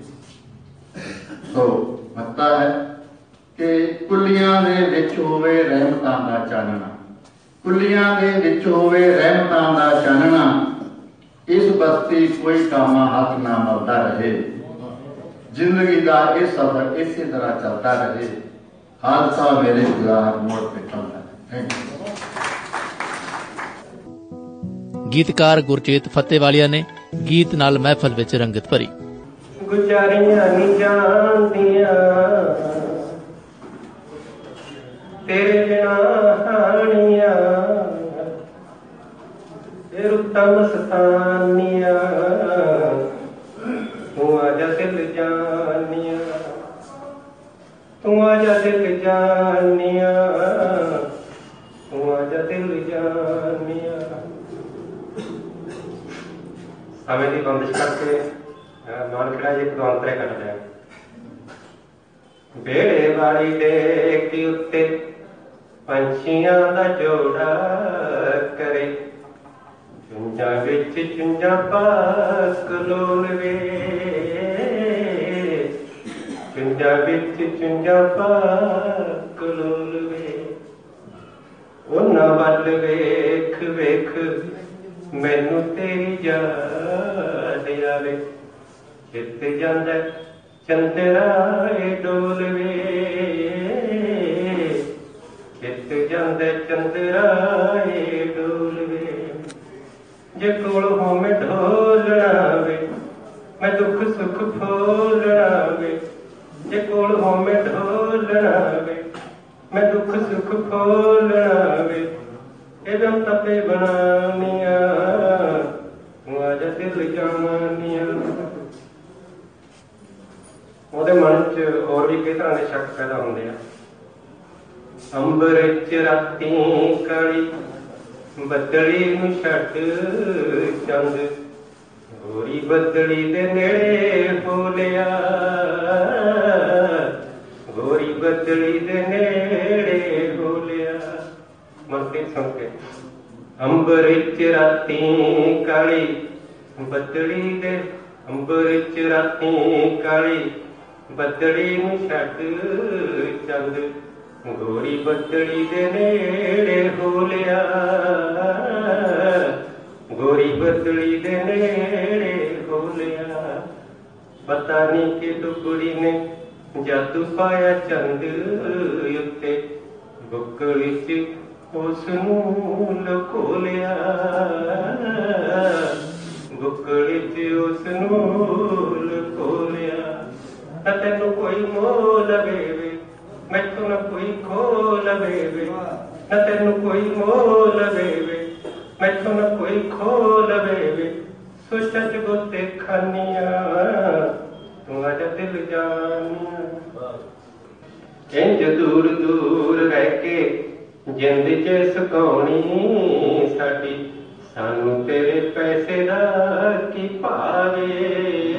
ਸੋ ਮੱਤਾ ਹੈ ਕਿ ਕੁੱਲੀਆਂ ਦੇ ਵਿੱਚ ਹੋਵੇ ਰਹਿਮਤਾਂ ਦਾ ਚਾਨਣਾ, ਕੁੱਲੀਆਂ ਦੇ ਵਿੱਚ ਹੋਵੇ ਰਹਿਮਤਾਂ ਦਾ ਚਾਨਣਾ, ਇਸ ਬਸਤੀ ਕੋਈ ਕਾਮਾ ਹੱਥ ਨਾ ਮਲਦਾ ਰਹੇ। ਜ਼ਿੰਦਗੀ ਦਾ ਇਹ ਸਫ਼ਰ ਇਸੇ ਤਰ੍ਹਾਂ ਚੱਲਦਾ ਰਹੇ। ਹਾਦਸਾ ਮੇਰੇ ਗੁਜ਼ਾਰ ਮੋੜ ਤੇ ਚੱਲਦਾ ਹੈ। Thank you. ਗੀਤਕਾਰ ਗੁਰਚੇਤ ਫਤਿਹਵਾਲੀਆ ਨੇ ਗੀਤ ਨਾਲ ਮਹਿਫਲ ਵਿੱਚ ਰੰਗਤ ਭਰੀ। ਗੁਜ਼ਾਰੀਆਂ ਨਹੀਂ ਜਾਣਦੀਆਂ ਤੇਰੇ ਬਿਨਾ ਹਾਣੀਆਂ, ਇਹ ਰੁੱਤਾਂ ਮਸਤਾਨੀਆਂ, ਤੂੰ ਆਜਾ ਦਿਲ ਜਾਨੀਆਂ, ਤੂੰ ਆਜਾ ਦਿਲ ਜਾਨੀਆਂ, ਤੂੰ ਆਜਾ ਦਿਲ ਜਾਨੀਆਂ। ਸਮੇਂ ਦੀ ਬੰਦਿਸ਼ ਕਰਕੇ ਮਨ ਕਿਹੜਾ ਜੀ ਕਦੌਂਤਰੇ ਕੱਟ ਲਿਆ। ਬੇੜੇ ਵਾਲੀ ਡੇਕ ਉੱਤੇ ਪੰਛੀਆਂ ਦਾ ਜੋੜਾ ਕਰੇ, ਚੁੰਝਾਂ ਵਿੱਚ ਚੁੰਝਾਂ ਪਾਕ ਲੋਲਵੇ, ਚੁੰਝਾਂ ਵਿੱਚ ਚੁੰਝਾਂ ਪਾਕ ਲੋਲਵੇ। ਉਹਨਾਂ ਵੱਲ ਵੇਖ ਵੇਖ ਮੈਨੂੰ ਤੇਰੀ ਯਾਦ ਆਵੇ, ਚਿੱਤ ਜਾਂਦਾ ਚੰਦਰਾ ਏ ਡੋਲਵੇ, ਚਿੱਤ ਜਾਂਦਾ ਚੰਦਰਾ ਏ ਡੋਲਵੇ। ਜੇ ਕੋਲ ਹੋਵੇਂ ਢੋਲਣਾ ਵੇ ਮੈਂ ਦੁੱਖ ਸੁੱਖ ਫੋਲਣਾ ਵੇ, ਜੇ ਕੋਲ ਹੋਵੇਂ ਢੋਲਣਾ ਵੇ ਮੈਂ ਦੁੱਖ ਸੁੱਖ ਫੋਲਣਾ ਵੇ। ਇਹ ਦਮ ਤਪੇ ਬਣਾਨੀਆਂ, ਤੂੰ ਆਜਾ ਦਿਲ ਜਾਣੀਆਂ। ਉਹਦੇ ਮਨ 'ਚ ਹੋਰ ਵੀ ਕਈ ਤਰ੍ਹਾਂ ਦੇ ਸ਼ੱਕ ਪੈਦਾ ਹੁੰਦੇ ਆ। ਅੰਬਰ 'ਚ ਰਾਤੀ ਕਾਲੀ ਬੱਦਲੀ ਨੂੰ ਛੱਡ ਚੰਦ, ਗੋਰੀ ਬੱਦਲੀ ਦੇ ਨੇੜੇ ਹੋ ਲਿਆ, ਗੋਰੀ ਬੱਦਲੀ ਦੇ ਨੇੜੇ ਹੋ ਲਿਆ। ਮਸਤੀ ਸੁਣ ਕੇ ਅੰਬਰ 'ਚ ਰਾਤੀ ਕਾਲੀ ਬੱਦਲੀ ਦੇ, ਅੰਬਰ 'ਚ ਰਾਤੀ ਕਾਲੀ ਬੱਦਲੀ ਨੂੰ ਛੱਡ ਚੰਦ, ਗੋਰੀ ਬੱਦਲੀ ਦੇ ਨੇੜੇ ਹੋ ਲਿਆ, ਗੋਰੀ ਬੱਦਲੀ ਦੇ ਨੇੜੇ ਹੋ ਲਿਆ। ਪਤਾ ਨਹੀਂ ਕਿ ਟੁਕੜੀ ਨੇ ਜਾਦੂ ਪਾਇਆ ਚੰਦ ਉੱਤੇ, ਬੁੱਕਲ ਵਿੱਚ ਉਸ ਨੂੰ ਲੁਕੋ ਲਿਆ, ਬੁੱਕਲ ਵਿੱਚ ਉਸ ਨੂੰ ਲੁਕੋ ਲਿਆ। ਨਾ ਤੈਨੂੰ ਕੋਈ ਮੋਹ ਲਵੇ ਵੇ ਮੈਥੋਂ ਨਾ ਕੋਈ ਖੋ ਲਵੇ ਵੇ, ਨਾ ਤੈਨੂੰ ਕੋਈ ਮੋਹ ਲਵੇ ਵੇ ਮੈਥੋਂ ਨਾ ਕੋਈ ਖੋ ਲਵੇ ਵੇ। ਸੋਚਾਂ 'ਚ ਗੋਤੇ ਖਾਨੀਆਂ, ਤੂੰ ਆਜਾ ਦਿਲ ਜਾਨੀਆਂ। ਇੰਝ ਦੂਰ ਦੂਰ ਰਹਿ ਕੇ ਜਿੰਦ 'ਚ ਸੁਕਾਉਣੀ ਸਾਡੀ, ਸਾਨੂੰ ਤੇਰੇ ਪੈਸੇ ਦਾ ਕੀ ਭਾਵੇ,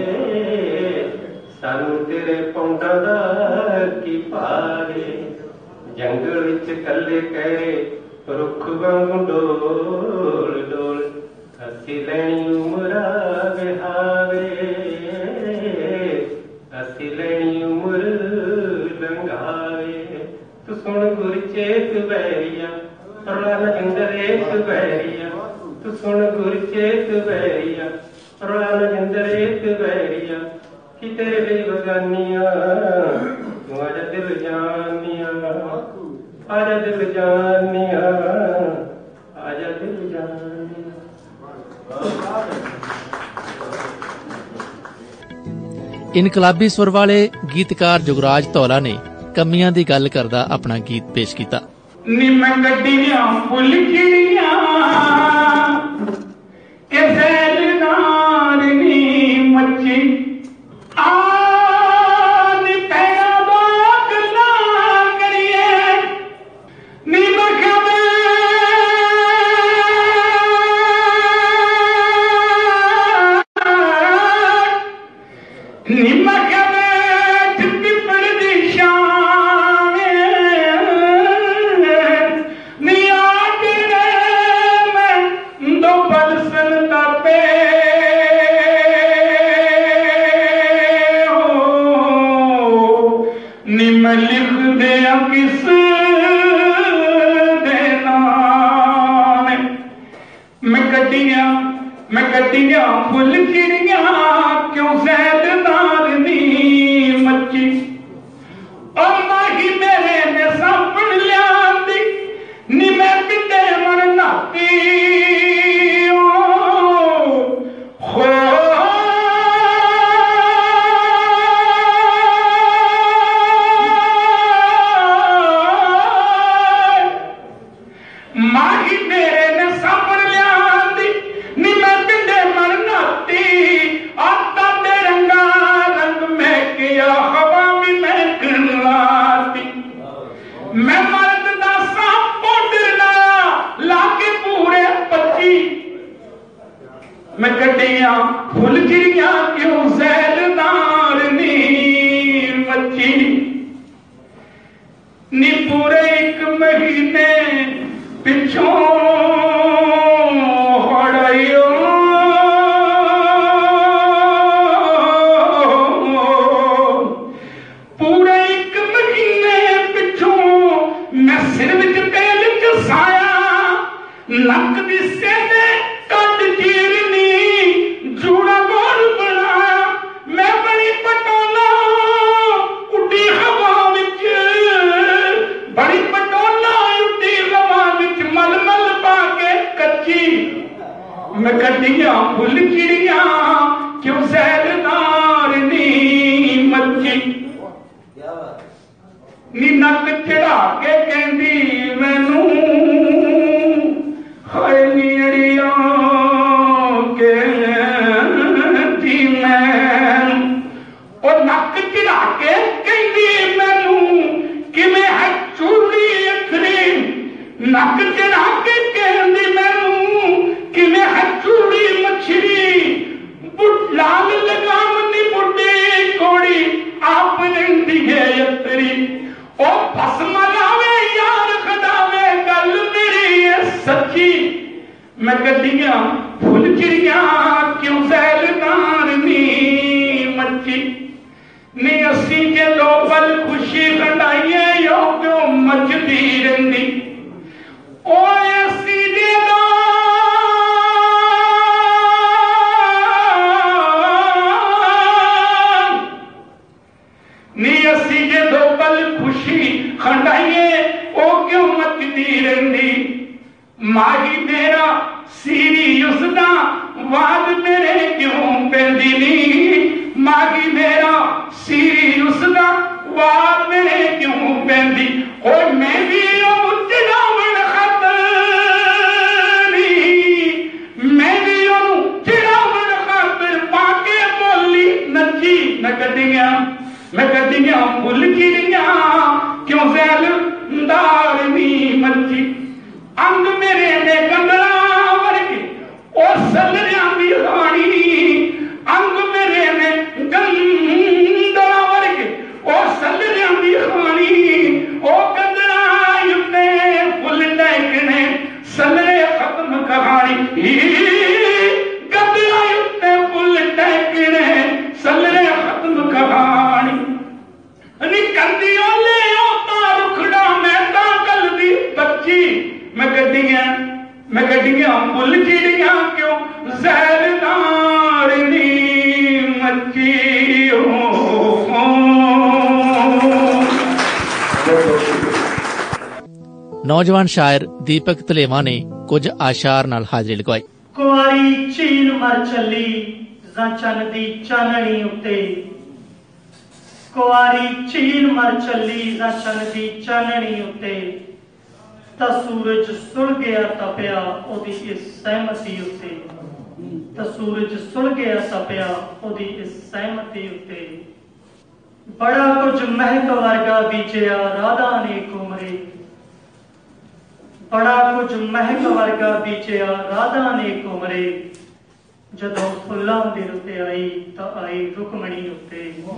ਸਾਨੂੰ ਤੇਰੇ ਪੌਂਡਾਂ ਦਾ ਕੀ ਭਾਵੇ। ਜੰਗਲ ਵਿੱਚ ਕੱਲੇ ਕਹਿਰੇ ਰੁੱਖ ਵਾਂਗੂ ਡੋਲ ਡੋਲ, ਅਸੀਂ ਲੈਣੀ ਉਮਰਾਂ ਵਿਹਾਵੇ, ਅਸੀਂ ਲੈਣੀ ਉਮਰ ਲੰਘਾਵੇ। ਤੂੰ ਸੁਣ ਗੁਰਚੇਤ ਵੈਰੀਆ, ਰਲਾ ਨਾ बैरिया तू सुन गुरचेत बैरिया रोला नजिंदरेत बैरिया कि तेरे लिए बगानिया तू आजा दिल जानिया आजा दिल जानिया आजा दिल जानिया। इनकलाबी सुर वाले गीतकार जुगराज धौला ने कमियां दी गल करदा अपना गीत पेश किया। नी मैं गड्डियां फुल चिड़ियां के सैलदार नी मच्छी आन पैरा बागला करिए नी मखब नी मखब पिपड़ दी शान नी आट मैं दो बलसन तपे नी मैं लिख दिया किस देना मैं गड्डियां फुल चिड़ियां क्यों सैलदार नी मच्छी और माही मेरे ने सापड़ लिया नी मैं पिंडे मर नाती हो माही मेरे ने सापड़ लिया नी मैं पिंडे मर नाती आता दे रंगा रंग में किया हवा भी मैं लाती मैं मर्द दा सांप पाउडर लाया लाके पूरे 25 मैं गड्डियां फुल चिड़ियां क्यों सैलदार नी मच्छी नी पूरे 1 महीने पिछों हड़ाइयो पूरे 1 महीने पिछों मैं सिर विच तेल चसाया नक दी सेने कट चीरनी जूड़ा गोल बनाया मैं बड़ी पटोला उड्डी हवा विच बड़ी पटोला उड्डी हवा विच मलमल पा के कच्ची मैं गड्डियां फुल चिड़ियां क्यों सैलदार नी मच्छी नी नक चढ़ा के कहंदी मैनू हाय नीड़िया कहंदी मैनू और नक चढ़ा के कहंदी मैनू किवें है चूड़ी अखरी नक चढ़ा के कहंदी मैनू किवें है चूड़ी मछली लाल लगाम नी बुढ़ी कोड़ी आप रहिंदी है अतरी ओ फसमा लावे यार खदावे गल मेरी है सच्ची मैं गड्डियां फुल चिड़ियां क्यों सैलदार नी मच्छी नी असी जे दो पल खुशी खंडाइए यो क्यों मचदी रहिंदी ओ असी जे दो नी असी जे दो पल खुशी खंडाइए ओ क्यों मचदी रहिंदी माही मेरा सीरियस दा वाद मेरे क्यों पैंदी नी माही मेरा सीरियस दा वाद मेरे क्यों पैंदी ओ मैं भी चढ़ावण खतरी मैं भी चढ़ावण खातर पाके बोली नची मैं गड्डियां फुल चिड़ियां क्यों सैलदार नी मच्छी अंग मेरे ने कंगला वर्गी और सलरियां दी रानी अंग मेरे ने गंदला वर्गी और सलरियां दी रानी ओ कंगला युते फुल टैकने सलरे खत्म कहानी कंगला युते फुल टैकने सलरे खत्म कहानी नी कंदी ओले ओता रुखड़ा मैं ता कल दी बच्ची मैं गड्डियां फुल चिड़िया क्यों जहरदार नी मच्छी हो। नौजवान शायर दीपक धलेवा ने कुछ आशार नाल हाजिरी लगवाई। कुआरी चील मर चली जां चन दी चानणी उत्ते, कुआरी चील मर चली जां चन दी चानणी उत्ते, तां सूरज सुल गया तपिया ओदी इस सहमति उत्ते, तां सूरज सुल गया तपिया ओदी इस सहमति उत्ते। बड़ा कुछ महक वर्गा बीजिया राधा ने कुमरे, बड़ा कुछ महक वर्गा बीजिया राधा ने कुमरे, जदों फुल्लां दी रुते आई तां आई रुकमणी उत्ते।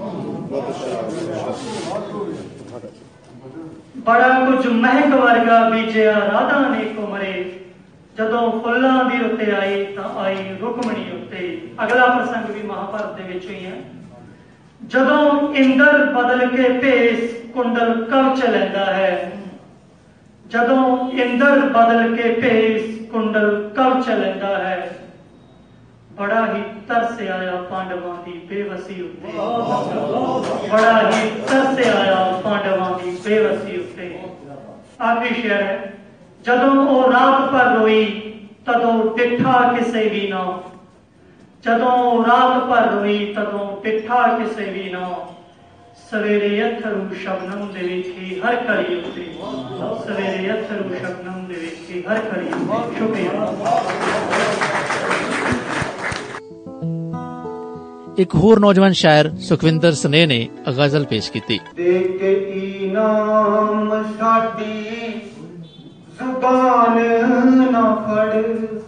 बड़ा कुछ महक वर्गा बीजिया राधा ने कुमरे, जदों फुल्लां दी रुते आई तां आई रुकमणी उत्ते। अगला प्रसंग भी महाभारत दे विच ही है। जदों इंद्र बदल के भेस कुंडल कवच लैंदा है, जदों इंद्र बदल के भेस कुंडल कवच लैंदा है, बड़ा ही तरस आया पांडवां दी बेवसी उत्ते, बड़ा ही तरस आया पांडवां दी बेवसी उत्ते। आखिरी शेर है, जदों ओ रात पर रोई तदों डिठा किसे भी ना, जदों रात पर रोई तदों डिठा किसे भी ना, सवेरे अथरू शबनम दे वेखी हर घड़ी उत्ते, सवेरे अथरू शबनम दे वेखी हर घड़ी उत्ते। शुक्रिया। एक होर नौजवान शायर सुखविंदर सनेह ने गजल पेश की। देख के इनाम साडी जुबान ना फड़,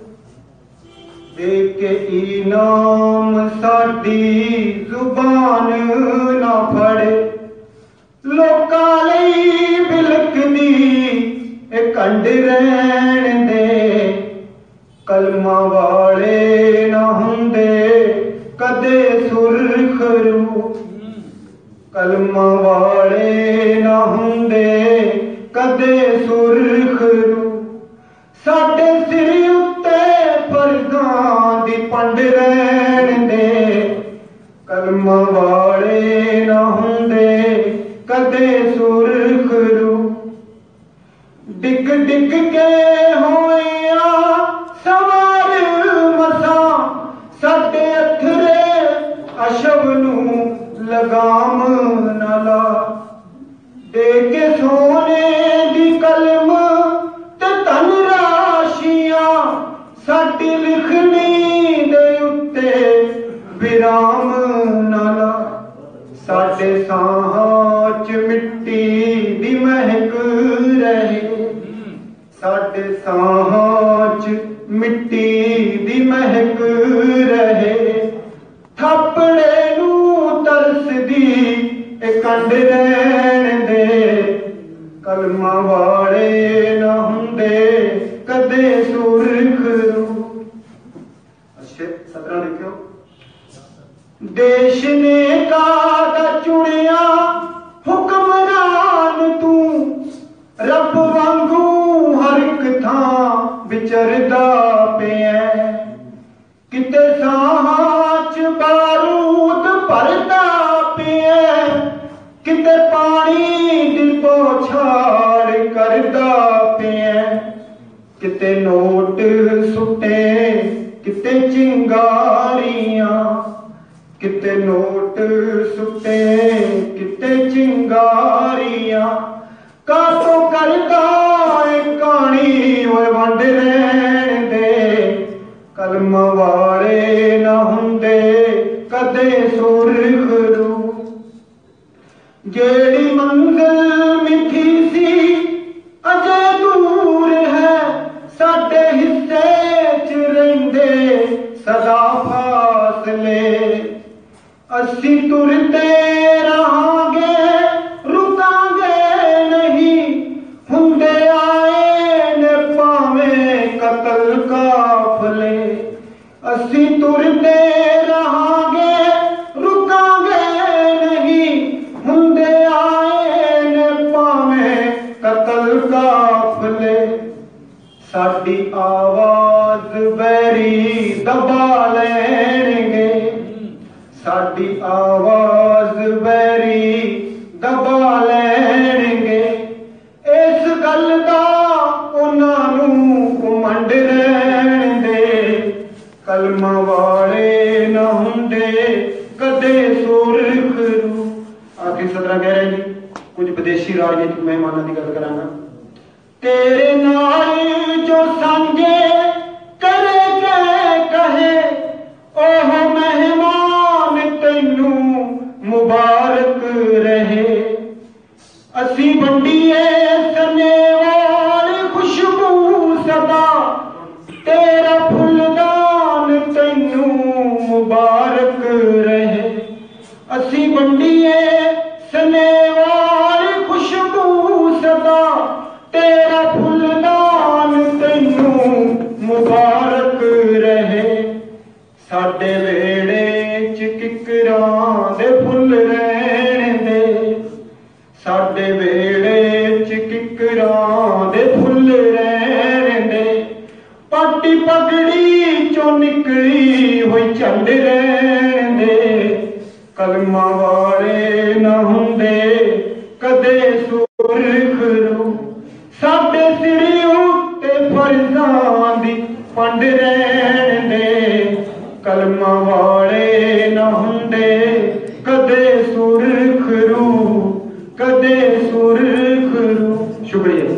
देख के इनाम साडी जुबान ना फड़, लोकां लई बिलकदी ए कंड रहण दे, कलमा वाले ना हुंदे कदे सुरखरू, कलमा वाले ना हुंदे कदे सुरखरू, साडे सिर उत्ते फर्जां दी पंड रहण दे, कलमा वाले ना हुंदे कदे सुरखरू। डिग डिग के होया सवार मसां, साडे अथरे अशब नू लगाम ना ला, दे के सोने दी कलम ते धन राशियां, साडी लिखनी दे उत्ते विराम ना ला, साडे साहां च मिट्टी दी महक रहे, साडे साहां च मिट्टी दी महक रहे, थपड़े नू तरसदी ए कंड रहण दे, कलमा वाले ना हुंदे कदे सुरखरू। अच्छे 17 लिखियो। देश ने कादा चुनिया हुक्मरान तू, रब वांगू हर एक थां विचरदा पिया, किते साहां च बारूद भरदा पिया, किते पानी दी पौछाड़ करदा पिया, किते नोट सुटे किते चिंगारियां, किते नोट सुटे किते चिंगारियां, कातो करदा कहानी ओए वंड रहण दे, कलमा वाले ना हुंदे कदे सुरखरू। जेड़ी मंजिल मिठी सी अजे दूर है, साडे हिस्से च रहिंदे सदा फासले, असी तुरते रहांगे रुकांगे नहीं, हुंदे आए ने पावें कतल काफले, असी तुरते रहांगे रुकांगे नहीं, हुंदे आए ने पावें कतल काफले, साडी आवाज दबा लैणगे साडी आवाज बैरी दबा लैणगे इस गल दा उन्हां नूं घमंड रहण दे कलमा वाले न हुंदे कदे सुरखरू। आखिर सदरा कह रहे जी कुछ विदेशी राजनीतिक मेहमानों की गल कराना। तेरे नाल जो सांझे करे के कहे ओह मेहमान तैनू मुबारक रहे। असी वंडीए सनेवाल खुशबू सदा तेरा फुलदान तैनू मुबारक रहे। असी वंडीए सनेवाल खुशबू सदा तेरा फुलदान तैनू मुबारक रहे। साडे वेड़े च किकरां दे फुल रहण दे साडे वेड़े च किकरां दे फुल रहण दे पाटी पगड़ी चो निकली हुई झंड रहण दे कलमा वाले न हुंदे कदे सुरखरू। साडे सिरी उत्ते फर्जां दी पंड रहण दे कलमा वाले न हुंदे कदे सुरखरू कदे सुरखरू। शुक्रिया।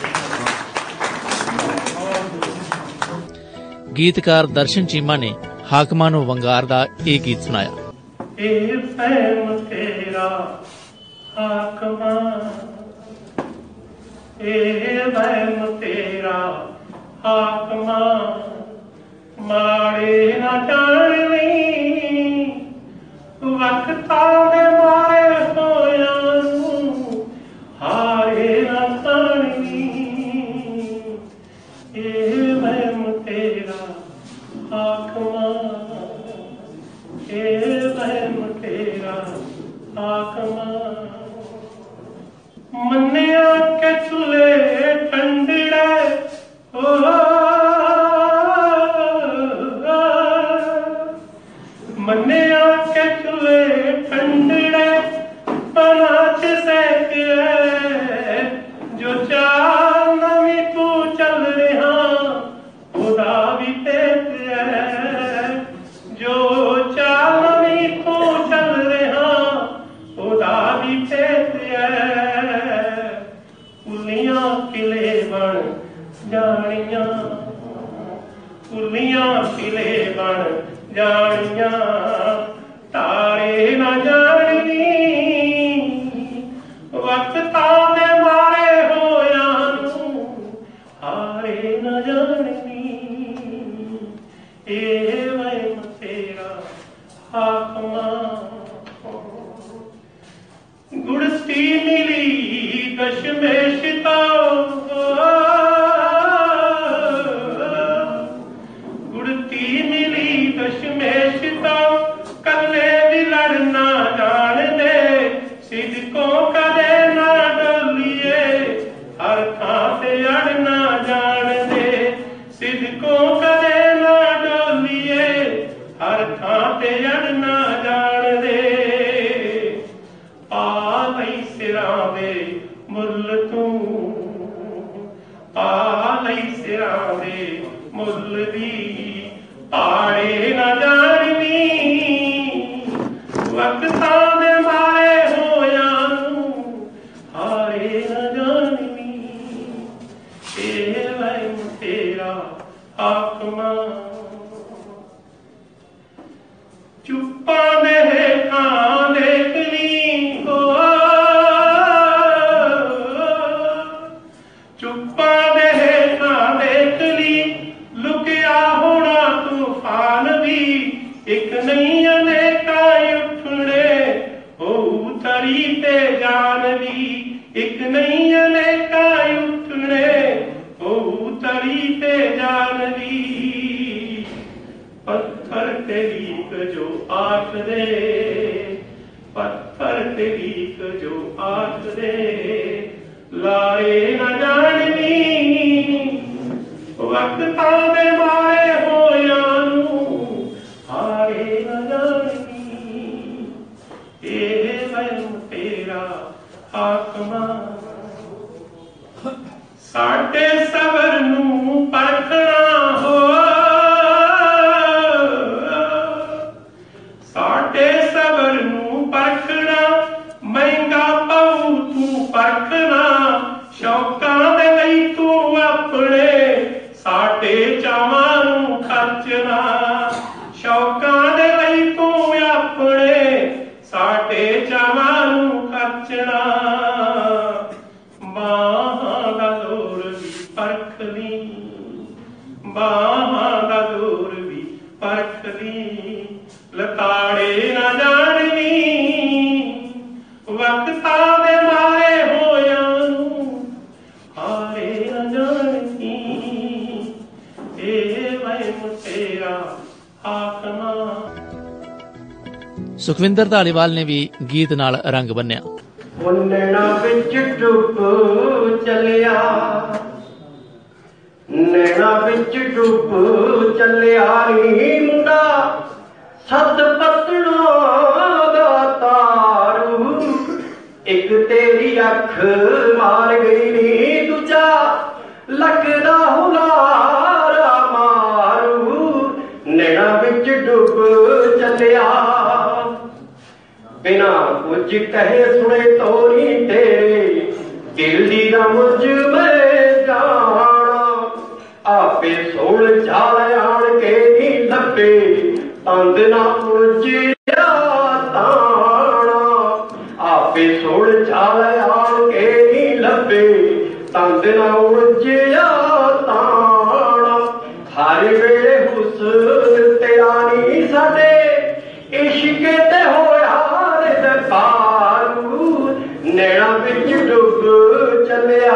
गीतकार दर्शन चीमा ने हाकमां नूं वंगार दा ਇਹ गीत सुनाया। ए फैम तेरा हाकमा ए फैम तेरा हाकमा माड़े ना जाणवी वक्तां दे मारे होयां नूं हारे ना ताणवी। ए फैम तेरा हाकमा ए वहम तेरा हाकमा मन्निया के चूल्हे ठंडड़े ओ मन्निया के चूल्हे ठंडड़े पनाच सेक जो चार नवी तू चल रहा उदा भी तेज जो चालनी तू चल रहा उदा भी तेज कुलियां किले बन जानिया कुलियां किले बन जानिया तारे न जानी वक्तां दे मारे होया नूं हारे न जानी। ए वहम तेरा हाकमा गुड़ती मिली दशमेश तो गुड़ती मिली दशमेश तो कल्ले भी लड़ना जान दे सिद्कों कदे ना डोलिए हर थां ते अड़ना जान दे सिद्कों कदे ना डोलिए हर थां ते अड़ना जान दे। पा लई सिरां दे मुल तू पा लई सिरां दे मुल दी पाड़े न जानी वक्तां दे मारे होया नूं हारे न जानी। ए वहम तेरा हाकमा चुप्पा दे हेठां देख ली हो चुप्पा दे हेठां देख ली लुकिया होना तूफान भी एक नहीं अनेका उठने हो तरी ते जान भी एक नहीं अनेका उठने हो तरी ते जान भी। पत्थर ते लीक जो आख दे पत्थर ते लीक जो आख दे लारे न जानी वक्तां दे मारे होया नूं तेरा आखना। ਸੁਖਵਿੰਦਰ ਧਾਲੀਵਾਲ ਨੇ ਵੀ ਗੀਤ ਨਾਲ ਰੰਗ ਬੰਨਿਆ। ਨੈਣਾ ਵਿੱਚ ਡੁੱਬ ਚੱਲਿਆ, ਨੈਣਾ ਵਿੱਚ ਡੁੱਬ ਚੱਲਿਆ ਨੀ ਮੁੰਡਾ ਸੱਤ ਪਤਣਾ ਦਾ ਤਾਰੂ। ਇੱਕ ਤੇਰੀ ਅੱਖ ਮਾਰ ਗਈ ਨੀ, ਦੂਜਾ ਲੱਗਦਾ ਹੁਲਾਰਾ ਮਾਰੂ। ਨੈਣਾ ਵਿੱਚ ਡੁੱਬ ਚੱਲਿਆ, ਬਿਨਾ ਕੁਝ ਕਹੇ ਸੁਣੇ ਤੋਰੀ ਤੇਰੇ ਦਿਲ ਦੀ ਰਮਜ ਮੈਂ ਜਾਣਾ। ਆਪੇ ਸੋਲ ਝਾਲ ਆਣ ਕੇ ਨੀ ਲੱਭੇ ਤੰਦ ਨਾ ਉਲਝਿਆ ਤਾਣਾ। ਆਪੇ ਸੋਲ ਝਾਲ ਆਣ ਕੇ ਨੀ ਲੱਭੇ ਤੰਦ ਨਾ ਉਲਝਿਆ ਤਾਣਾ। ਹਰ ਵੇਲੇ ਹੁਸਨ ਤੇਰਾ ਨੀ ਸਾਡੇ ਇਸ਼ਕ ਤੇ ਹੋਇਆ ਪਾਰੂ। ਨੈਣਾ ਵਿੱਚ ਡੁੱਬ ਚੱਲਿਆ,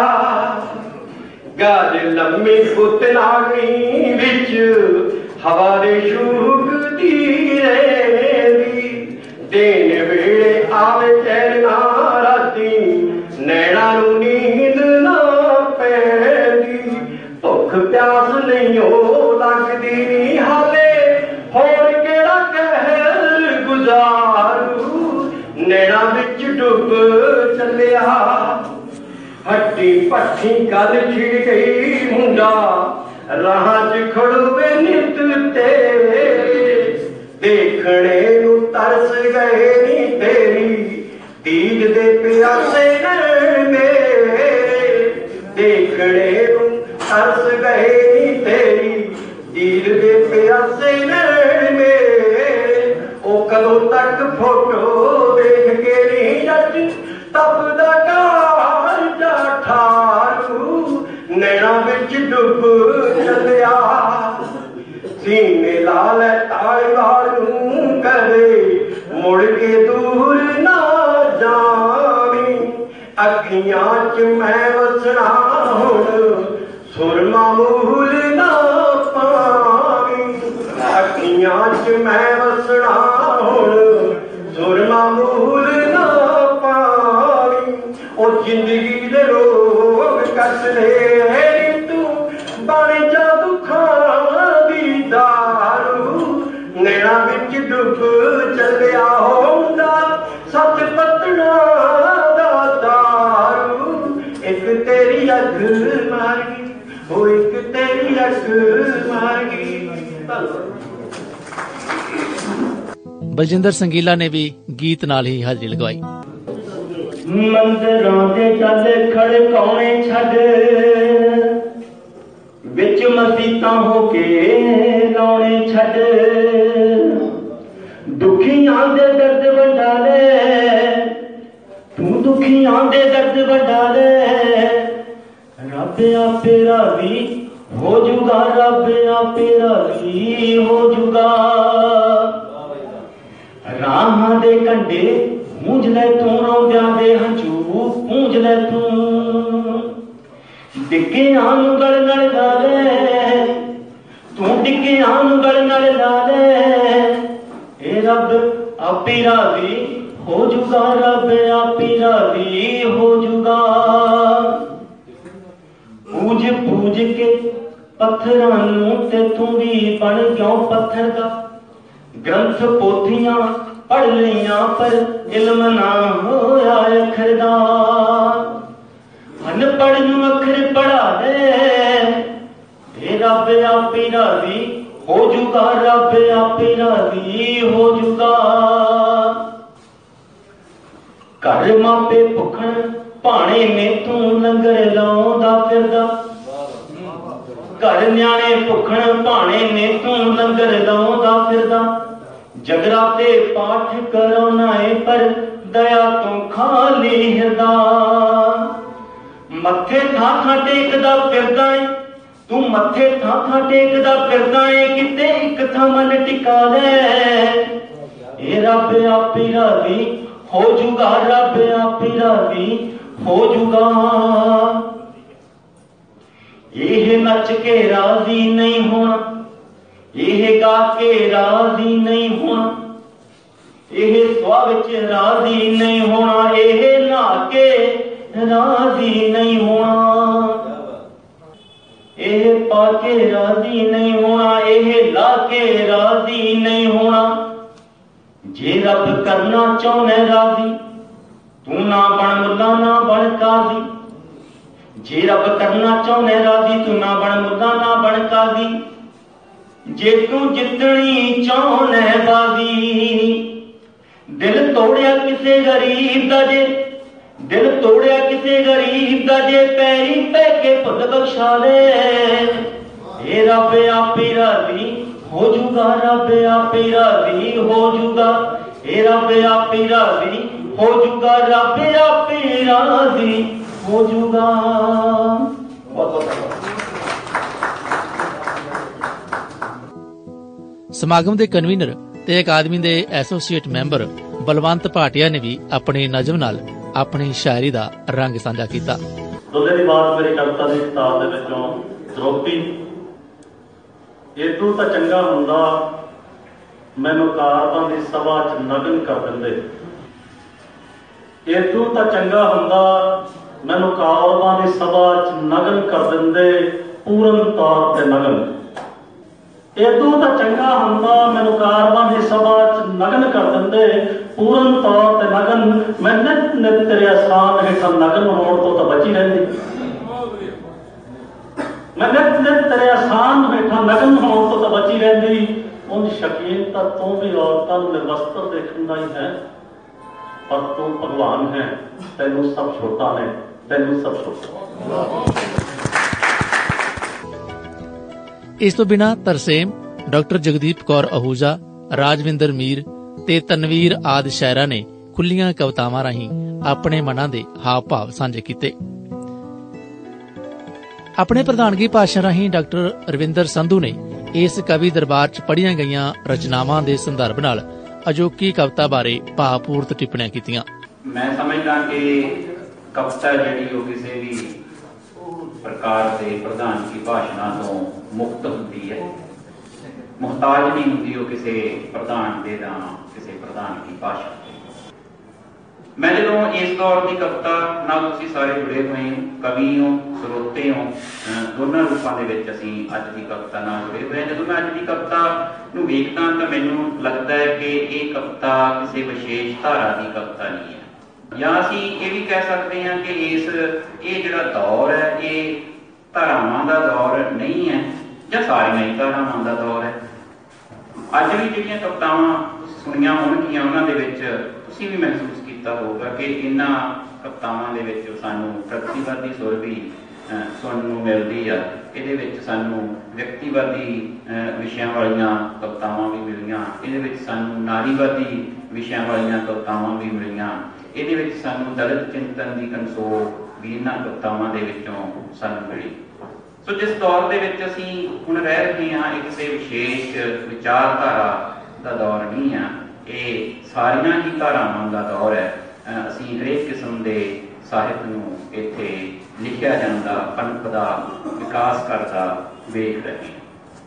ਗੱਲ ਲੰਮੀ ਪੁੱਤ ਨਾਗਣੀ ਵਿੱਚ ਹਵਾ ਦੇ ਸ਼ੂਕਦੀ ਰਹਿੰਦੀ। ਦਿਨ ਵੇਲੇ ਆਵੇ ਚੈਨ ਨਾ ਰਾਤੀ, ਨੈਣਾ ਨੂੰ ਨੀਂਦ ਨਾ ਪੈਂਦੀ। ਭੁੱਖ ਪਿਆਸ ਨਹੀਂ ਉਹ ਲੱਗਦੀ ਨੀ ਹਾਲੇ, ਹੋਰ ਕਿਹੜਾ ਕਹਿਰ ਗੁਜ਼ਾਰੂ। ਨੈਣਾ ਵਿੱਚ ਡੁੱਬ ਚੱਲਿਆ, ਹੱਡੀ ਭੱਠੀ ਗੱਲ ਛਿੜ ਗਈ ਮੁੰਡਾ ਰਾਹਾਂ 'ਚ ਖੜੋਵੇ ਨਿੱਤ ਤੇਰੇ। ਦੇਖਣੇ ਨੂੰ ਤਰਸ ਗਏ ਨੀ ਤੇਰੀ ਦੀਦ ਦੇ ਪਿਆਸੇ ਨੈਣ ਮੇਰੇ। ਦੇਖਣੇ ਨੂੰ ਤਰਸ ਗਏ ਨੀ ਤੇਰੀ ਦੀਦ ਦੇ ਪਿਆਸੇ ਨੈਣ ਮੇਰੇ। ਉਹ ਕਦੋਂ ਤੱਕ ਫੋਟੋ ਵੇਖ ਕੇ ਨੀ ਜੱਜ ਤਪਦਾ ਕਾਰਜਾ ਠਾਰੂ। ਨੈਣਾ ਵਿੱਚ ਡੁੱਬ ਚੱਲਿਆ, ਸੀਨੇ ਲਾ ਲੈ ਧਾਲੀਵਾਲ ਨੂੰ ਕਦੇ ਮੁੜ ਕੇ ਦੂਰ ਨਾ ਜਾਵੀਂ। ਅੱਖੀਆਂ 'ਚ ਮੈਂ ਵਸਣਾ ਹੁਣ ਸੁਰਮਾ ਮੂਲ ਨਾ ਪਾਵੀਂ। ਅੱਖੀਆਂ 'ਚ ਮੈਂ ਵਸਣਾ ਹੁਣ ਸੁਰਮਾ ਮੂਲ ਨਾ ਪਾਵੀਂ। ਉਹ ਜ਼ਿੰਦਗੀ ਦੇ ਰੋਗ ਕੱਟ ਲੈ ਤੂੰ ਬਣ ਜਾ ਦੁੱਖਾਂ ਦੀ ਦਾਰੂ। ਨੈਣਾ ਵਿੱਚ ਡੁੱਬ ਚੱਲਿਆ ਹੁੰਦਾ ਸੱਤ ਪਤਣਾ ਦਾ ਦਾਰੂ। ਇੱਕ ਤੇਰੀ ਅੱਖ ਮਾਰ ਗਈ, ਉਹ ਇੱਕ ਤੇਰੀ ਅੱਖ ਮਾਰ ਗਈ। ਬਲਜਿੰਦਰ ਸੰਗੀਲਾ ਨੇ ਵੀ ਗੀਤ ਨਾਲ ਹੀ ਹਾਜ਼ਰੀ ਲਗਵਾਈ। ਮੰਦਰਾਂ ਦੇ ਚੱਲ ਖੜਕਾਉਣੇ ਛੱਡ, ਵਿੱਚ ਮਸੀਤਾਂ ਹੋ ਕੇ ਲਾਉਣੇ ਛੱਡ। ਦੁਖੀਆਂ ਦੇ ਦਰਦ ਵੰਡਾ ਲੈ, ਤੂੰ ਦੁਖੀਆਂ ਦੇ ਦਰਦ ਵੰਡਾ ਲੈ। ਰੱਬ ਆਪੇ ਰਾਜ਼ੀ ਹੋ ਜੂਗਾ, ਰੱਬ ਆਪੇ ਰਾਜ਼ੀ ਹੋ ਜੂਗਾ। ਰਾਹਾਂ ਦੇ ਕੰਢੇ ਪੂੰਝ ਲੈ ਤੂੰ, ਰੋਂਦਿਆਂ ਦੇ ਹੰਝੂ ਪੂੰਝ ਲੈ ਤੂੰ। ਡਿੱਗਿਆਂ ਨੂੰ ਗਲ ਨਾਲ ਲਾ ਲੈ, ਤੂੰ ਡਿੱਗਿਆਂ ਨੂੰ ਗਲ ਨਾਲ ਲਾ ਲੈ। ਇਹ ਰੱਬ ਆਪੇ ਰਾਜ਼ੀ ਹੋ ਜੂਗਾ, ਰੱਬ ਆਪੇ ਰਾਜ਼ੀ ਹੋ ਜੂਗਾ। ਪੂਜ ਪੂਜ ਕੇ ਪੱਥਰਾਂ ਨੂੰ ਤੇ ਤੂੰ ਵੀ ਬਣ ਕਿਉਂ ਪੱਥਰ ਦਾ। ਗ੍ਰੰਥ ਪੋਥੀਆਂ ਪੜ੍ਹ ਲਈਆਂ ਪਰ ਇਲਮ ਨਾ ਹੋਇਆ ਅੱਖਰ ਦਾ। ਅਨਪੜ੍ਹ ਨੂੰ ਅੱਖਰ ਪੜ੍ਹਾ ਦੇ, ਇਹ ਰੱਬ ਆਪੇ ਰਾਜ਼ੀ ਹੋ ਜੂਗਾ, ਰੱਬ ਆਪੇ ਰਾਜ਼ੀ ਹੋ ਜੂਗਾ। ਘਰ ਮਾਪੇ ਭੁੱਖਣ ਭਾਣੇ ਨੇ ਤੂੰ ਲੰਗਰ ਲਾਉਂਦਾ ਫਿਰਦਾ। ਘਰ ਨਿਆਣੇ ਭੁੱਖਣ ਭਾਣੇ ਨੇ ਤੂੰ ਲੰਗਰ ਲਾਉਂਦਾ ਫਿਰਦਾ। ਜਗਰਾਤੇ ਪਾਠ ਕਰਾਉਣਾ ਏ ਪਰ ਦਇਆ ਤੋਂ ਖਾਲੀ ਹਿਰਦਾ। ਮੱਥੇ ਥਾਂ ਥਾਂ ਟੇਕਦਾ ਫਿਰਦਾ ਏ ਤੂੰ, ਮੱਥੇ ਥਾਂ ਥਾਂ ਟੇਕਦਾ ਫਿਰਦਾ ਏ। ਕਿਤੇ ਇੱਕ ਥਾਂ ਮਨ ਟਿਕਾ ਲੈ, ਇਹ ਰੱਬ ਆਪੇ ਰਾਜ਼ੀ ਹੋ ਜੂਗਾ, ਰੱਬ ਆਪੇ ਰਾਜ਼ੀ ਹੋ ਜੂਗਾ। ਇਹ ਨੱਚ ਕੇ ਰਾਜ਼ੀ ਨਹੀਂ ਹੋਣਾ, ਇਹ ਗਾ ਕੇ ਰਾਜ਼ੀ ਨਹੀਂ ਹੋਣਾ, ਇਹ ਸੁਆ ਵਿੱਚ ਰਾਜ਼ੀ ਨਹੀਂ ਹੋਣਾ, ਇਹ ਨਹਾ ਕੇ ਰਾਜ਼ੀ ਨਹੀਂ ਹੋਣਾ, ਇਹ ਪਾ ਕੇ ਰਾਜ਼ੀ ਨਹੀਂ ਹੋਣਾ, ਇਹ ਲਾ ਕੇ ਰਾਜ਼ੀ ਨਹੀਂ ਹੋਣਾ। ਜੇ ਰੱਬ ਕਰਨਾ ਚਾਹੁੰਦਾ ਰਾਜ਼ੀ, ਤੂੰ ਨਾ ਬਣ ਮੁੱਲਾ ਨਾ ਬਣ ਕਾਜ਼ੀ। ਜੇ ਰੱਬ ਕਰਨਾ ਚਾਹੁੰਦਾ ਰਾਜ਼ੀ, ਤੂੰ ਨਾ ਬਣ ਮੁੱਲਾ ਨਾ ਬਣ ਕਾਜ਼ੀ। ਜੇ ਤੂੰ ਜਿੱਤਣੀ ਚਾਹੁੰਦਾ ਬਾਜ਼ੀ, ਦਿਲ ਤੋੜਿਆ ਕਿਸੇ ਗਰੀਬ ਦਾ, ਜੇ ਦਿਲ ਤੋੜਿਆ ਕਿਸੇ ਗਰੀਬ ਦਾ, ਜੇ ਪੈਰੀ ਪੈ ਕੇ ਭੁੱਲ ਬਖਸ਼ਾ ਲੈ, ਇਹ ਰੱਬ ਆਪੇ ਰਾਜ਼ੀ ਹੋ ਜੂਗਾ, ਰੱਬ ਆਪੇ ਰਾਜ਼ੀ ਹੋ ਜੂਗਾ, ਇਹ ਰੱਬ ਆਪੇ ਰਾਜ਼ੀ ਹੋ ਜੂਗਾ, ਰੱਬ ਆਪੇ ਰਾਜ਼ੀ ਹੋ ਜੂਗਾ। ਬਹੁਤ ਬਹੁਤ ਸਮਾਗਮ ਦੇ ਕਨਵੀਨਰ ਤੇ ਅਕਾਦਮੀ ਦੇ ਐਸੋਸੀਏਟ ਮੈਂਬਰ ਬਲਵੰਤ ਭਾਟੀਆ ਨੇ ਵੀ ਆਪਣੀ ਨਜ਼ਮ ਨਾਲ ਆਪਣੀ ਸ਼ਾਇਰੀ ਦਾ ਰੰਗ ਸਾਂਝਾ ਕੀਤਾ। ਦੁੱਲੇ ਦੀ ਬਾਤ ਮੇਰੀ ਕਵਿਤਾ ਦੀ ਕਿਤਾਬ ਦੇ ਵਿੱਚੋਂ ਦ੍ਰੋਪੀ। ਏਦੂ ਤਾਂ ਚੰਗਾ ਹੁੰਦਾ ਮੈਨੂੰ ਕਾਰਬਾਂ ਦੀ ਸਭਾ 'ਚ ਨਗਨ ਕਰ ਦਿੰਦੇ, ਏਦੂ ਤਾਂ ਚੰਗਾ ਹੁੰਦਾ ਮੈਨੂੰ ਕਾਰਬਾਂ ਦੀ ਸਭਾ 'ਚ ਨਗਨ ਕਰ ਦਿੰਦੇ, ਪੂਰਨ ਤੌਰ ਤੇ ਨਗਨ। ਏਦੂ ਤਾਂ ਚੰਗਾ ਹੁੰਦਾ ਮੈਨੂੰ ਕਾਰਬਾਂ ਦੀ ਸਭਾ 'ਚ ਨਗਨ ਕਰ ਦਿੰਦੇ, ਪੂਰਨ ਤੌਰ ਤੇ ਨਗਨ। ਮੈਂ ਨਿਤ ਨਿਤ ਤੇਰੇ ਆਸਾਨ ਹੇਠਾਂ ਨਗਨ ਹੋਣ ਤੋਂ ਤਾਂ ਬਚੀ ਰਹਿੰਦੀ, ਮੈਂ ਨਿਤ ਨਿਤ ਤੇਰੇ ਆਸਾਨ ਹੇਠਾਂ ਨਗਨ ਹੋਣ ਤੋਂ ਤਾਂ ਬਚੀ ਰਹਿੰਦੀ। ਉਂਝ ਸ਼ਕੀਨ ਤਾਂ ਤੂੰ ਵੀ ਔਰਤਾਂ ਨੂੰ ਨਿਰਵਸਤਰ ਦੇਖਣ ਦਾ ਹੀ ਹੈ, ਪਰ ਤੂੰ ਭਗਵਾਨ ਹੈ, ਤੈਨੂੰ ਸਭ ਛੋਟਾ ਨੇ, ਤੈਨੂੰ ਸਭ ਛੋਟਾ। ਇਸ ਤੋਂ ਬਿਨਾਂ ਤਰਸੇਮ, ਡਾਕਟਰ ਜਗਦੀਪ ਕੌਰ ਅਹੂਜਾ, ਰਾਜਵਿੰਦਰ ਮੀਰ ਤੇ ਤਨਵੀਰ ਆਦਿ ਸ਼ਾਇਰਾਂ ਨੇ ਖੁੱਲੀਆਂ ਕਵਿਤਾਵਾਂ ਰਾਹੀਂ ਆਪਣੇ ਮਨਾਂ ਦੇ ਹਾਵ ਭਾਵ ਸਾਂਝੇ ਕੀਤੇ। ਆਪਣੇ ਪ੍ਰਧਾਨਗੀ ਭਾਸ਼ਣ ਰਾਹੀਂ ਡਾਕਟਰ ਰਵਿੰਦਰ ਸੰਧੂ ਨੇ ਇਸ ਕਵੀ ਦਰਬਾਰ 'ਚ ਪੜ੍ਹੀਆਂ ਗਈਆਂ ਰਚਨਾਵਾਂ ਦੇ ਸੰਦਰਭ ਨਾਲ ਅਜੋਕੀ ਕਵਿਤਾ ਬਾਰੇ ਭਾਵਪੂਰਤ ਟਿੱਪਣੀਆਂ ਕੀਤੀਆਂ। ਮੈਂ ਸਮਝਦਾ ਕਿ ਕਵਿਤਾ ਜਿਹੜੀ ਉਹ ਕਿਸੇ ਵੀ ਪ੍ਰਕਾਰ ਦੇ ਪ੍ਰਧਾਨਗੀ ਭਾਸ਼ਣਾਂ ਤੋਂ ਮੁਕਤ ਹੁੰਦੀ ਹੈ, ਮੁਹਤਾਜ ਨਹੀਂ ਹੁੰਦੀ ਉਹ ਕਿਸੇ ਪ੍ਰਧਾਨ ਦੇ ਜਾਂ ਕਿਸੇ ਪ੍ਰਧਾਨਗੀ ਭਾਸ਼ਣ ਦੇ। ਮੈਂ ਜਦੋਂ ਇਸ ਦੌਰ ਦੀ ਕਵਿਤਾ ਨਾਲ ਤੁਸੀਂ ਸਾਰੇ ਜੁੜੇ ਹੋਏ ਹੋ, ਕਵੀ ਹੋ, ਸਰੋਤੇ ਹੋ, ਦੋਨਾਂ ਰੂਪਾਂ ਦੇ ਵਿੱਚ ਅਸੀਂ ਅੱਜ ਦੀ ਕਵਿਤਾ ਨਾਲ ਜੁੜੇ ਹੋਏ ਹਾਂ। ਜਦੋਂ ਮੈਂ ਅੱਜ ਦੀ ਕਵਿਤਾ ਨੂੰ ਵੇਖਦਾ ਤਾਂ ਮੈਨੂੰ ਲੱਗਦਾ ਹੈ ਕਿ ਇਹ ਕਵਿਤਾ ਕਿਸੇ ਵਿਸ਼ੇਸ਼ ਧਾਰਾ ਦੀ ਕਵਿਤਾ ਨਹੀਂ ਹੈ, ਜਾਂ ਅਸੀਂ ਇਹ ਵੀ ਕਹਿ ਸਕਦੇ ਹਾਂ ਕਿ ਇਹ ਜਿਹੜਾ ਦੌਰ ਹੈ ਇਹ ਧਾਰਾਵਾਂ ਦਾ ਦੌਰ ਨਹੀਂ ਹੈ, ਜਾਂ ਸਾਰੀਆਂ ਹੀ ਧਾਰਾਵਾਂ ਦਾ ਦੌਰ ਹੈ। ਅੱਜ ਵੀ ਜਿਹੜੀਆਂ ਕਵਿਤਾਵਾਂ ਸੁਣੀਆਂ ਹੋਣਗੀਆਂ ਉਹਨਾਂ ਦੇ ਵਿੱਚ ਤੁਸੀਂ ਵੀ ਮਹਿਸੂਸ ਕੀਤਾ ਹੋਊਗਾ ਕਿ ਇਹਨਾਂ ਕਵਿਤਾਵਾਂ ਦੇ ਵਿੱਚ ਸਾਨੂੰ ਪ੍ਰਗਤੀਵਾਦੀ ਸੁਰ ਵੀ ਸੁਣਨ ਨੂੰ ਮਿਲਦੀ ਆ। ਇਹਦੇ ਵਿੱਚ ਸਾਨੂੰ ਵਿਅਕਤੀਵਾਦੀ ਵਿਸ਼ਿਆਂ ਵਾਲੀਆਂ ਕਵਿਤਾਵਾਂ ਵੀ ਮਿਲੀਆਂ, ਇਹਦੇ ਵਿੱਚ ਸਾਨੂੰ ਨਾਰੀਵਾਦੀ ਵਿਸ਼ਿਆਂ ਵਾਲੀਆਂ ਕਵਿਤਾਵਾਂ ਵੀ ਮਿਲੀਆਂ, ਇਹਦੇ ਵਿੱਚ ਸਾਨੂੰ ਦਲਿਤ ਚਿੰਤਨ ਦੀ ਕੰਸੋਲ ਵੀ ਇਹਨਾਂ ਕਵਿਤਾਵਾਂ ਦੇ ਵਿੱਚੋਂ ਸਾਨੂੰ ਮਿਲੀ। ਸੋ ਜਿਸ ਦੌਰ ਦੇ ਵਿੱਚ ਅਸੀਂ ਹੁਣ ਰਹਿ ਰਹੇ ਹਾਂ, ਇਹ ਕਿਸੇ ਵਿਸ਼ੇਸ਼ ਵਿਚਾਰਧਾਰਾ ਦਾ ਦੌਰ ਨਹੀਂ ਆ, ਇਹ ਸਾਰੀਆਂ ਹੀ ਧਾਰਾਵਾਂ ਦਾ ਦੌਰ ਹੈ। ਅਸੀਂ ਹਰੇਕ ਕਿਸਮ ਦੇ ਸਾਹਿਤ ਨੂੰ ਇੱਥੇ ਲਿਖਿਆ ਜਾਂਦਾ, ਪਨਪਦਾ, ਵਿਕਾਸ ਕਰਦਾ ਵੇਖ ਰਹੇ ਹਾਂ।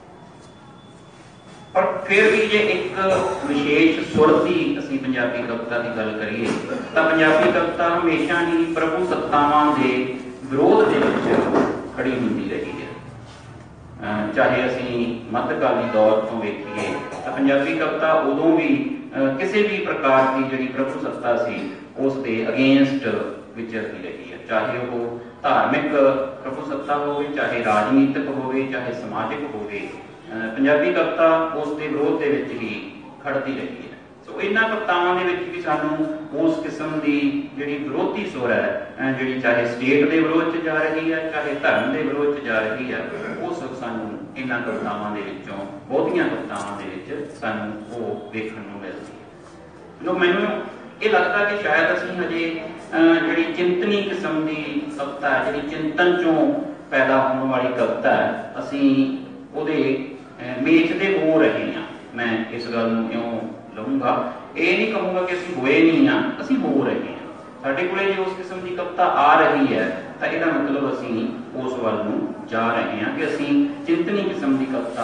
ਪਰ ਫਿਰ ਵੀ ਜੇ ਇੱਕ ਵਿਸ਼ੇਸ਼ ਸੁਰ ਦੀ ਅਸੀਂ ਪੰਜਾਬੀ ਕਵਿਤਾ ਦੀ ਗੱਲ ਕਰੀਏ ਤਾਂ ਪੰਜਾਬੀ ਕਵਿਤਾ ਹਮੇਸ਼ਾ ਹੀ ਪ੍ਰਭੂ ਸੱਤਾਵਾਂ ਦੇ ਵਿਰੋਧ ਦੇ ਵਿੱਚ ਖੜੀ ਹੁੰਦੀ ਰਹੀ ਹੈ। ਚਾਹੇ ਅਸੀਂ ਮੱਧਕਾਲੀ ਦੌਰ ਤੋਂ ਵੇਖੀਏ ਤਾਂ ਪੰਜਾਬੀ ਕਵਿਤਾ ਉਦੋਂ ਵੀ ਕਿਸੇ ਵੀ ਪ੍ਰਕਾਰ ਦੀ ਜਿਹੜੀ ਪ੍ਰਭੂ ਸੱਤਾ ਸੀ ਉਸ ਦੇ ਅਗੇਂਸਟ ਵਿਚਰਦੀ ਰਹੀ ਹੈ, ਚਾਹੇ ਉਹ ਧਾਰਮਿਕ ਪ੍ਰਭੂ ਸੱਤਾ ਹੋਵੇ, ਚਾਹੇ ਰਾਜਨੀਤਿਕ ਹੋਵੇ, ਚਾਹੇ ਸਮਾਜਿਕ ਹੋਵੇ। ਪੰਜਾਬੀ ਕਵਿਤਾ ਉਸ ਦੇ ਵਿਰੋਧ ਦੇ ਵਿੱਚ ਹੀ ਖੜਦੀ ਰਹੀ ਹੈ। ਸੋ ਇਹਨਾਂ ਕਵਿਤਾਵਾਂ ਦੇ ਵਿੱਚ ਵੀ ਸਾਨੂੰ ਉਸ ਕਿਸਮ ਦੀ ਜਿਹੜੀ ਵਿਰੋਧੀ ਸੁਰ ਹੈ, ਜਿਹੜੀ ਚਾਹੇ ਸਟੇਟ ਦੇ ਵਿਰੋਧ 'ਚ ਜਾ ਰਹੀ ਹੈ, ਚਾਹੇ ਧਰਮ ਦੇ ਵਿਰੋਧ 'ਚ ਜਾ ਰਹੀ ਹੈ, ਉਹ ਸੁਰ ਸਾਨੂੰ ਇਹਨਾਂ ਕਵਿਤਾਵਾਂ ਦੇ ਵਿੱਚੋਂ, ਬਹੁਤੀਆਂ ਕਵਿਤਾਵਾਂ ਦੇ ਵਿੱਚ ਸਾਨੂੰ ਉਹ ਵੇਖਣ ਨੂੰ ਮਿਲਦੀ ਹੈ। ਮੈਨੂੰ ਇਹ ਲੱਗਦਾ ਕਿ ਸ਼ਾਇਦ ਅਸੀਂ ਹਜੇ ਜਿਹੜੀ ਚਿੰਤਨੀ ਕਿਸਮ ਦੀ ਕਵਿਤਾ ਹੈ, ਜਿਹੜੀ ਚਿੰਤਨ 'ਚੋਂ ਪੈਦਾ ਹੋਣ ਵਾਲੀ ਕਵਿਤਾ ਹੈ, ਅਸੀਂ ਉਹਦੇ ਮੇਚਦੇ ਹੋ ਰਹੇ ਹਾਂ। ਮੈਂ ਇਸ ਗੱਲ ਨੂੰ ਇਉਂ ਲਊਂਗਾ, ਇਹ ਨਹੀਂ ਕਹੂੰਗਾ ਕਿ ਅਸੀਂ ਹੋਏ ਨਹੀਂ ਹਾਂ, ਅਸੀਂ ਹੋ ਰਹੇ ਹਾਂ। ਸਾਡੇ ਕੋਲੇ ਜੇ ਉਸ ਕਿਸਮ ਦੀ ਕਵਿਤਾ ਆ ਰਹੀ ਹੈ ਤਾਂ ਇਹਦਾ ਮਤਲਬ ਅਸੀਂ ਉਸ ਵੱਲ ਨੂੰ ਜਾ ਰਹੇ ਹਾਂ ਕਿ ਅਸੀਂ ਚਿੰਤਨੀ ਕਿਸਮ ਦੀ ਕਵਿਤਾ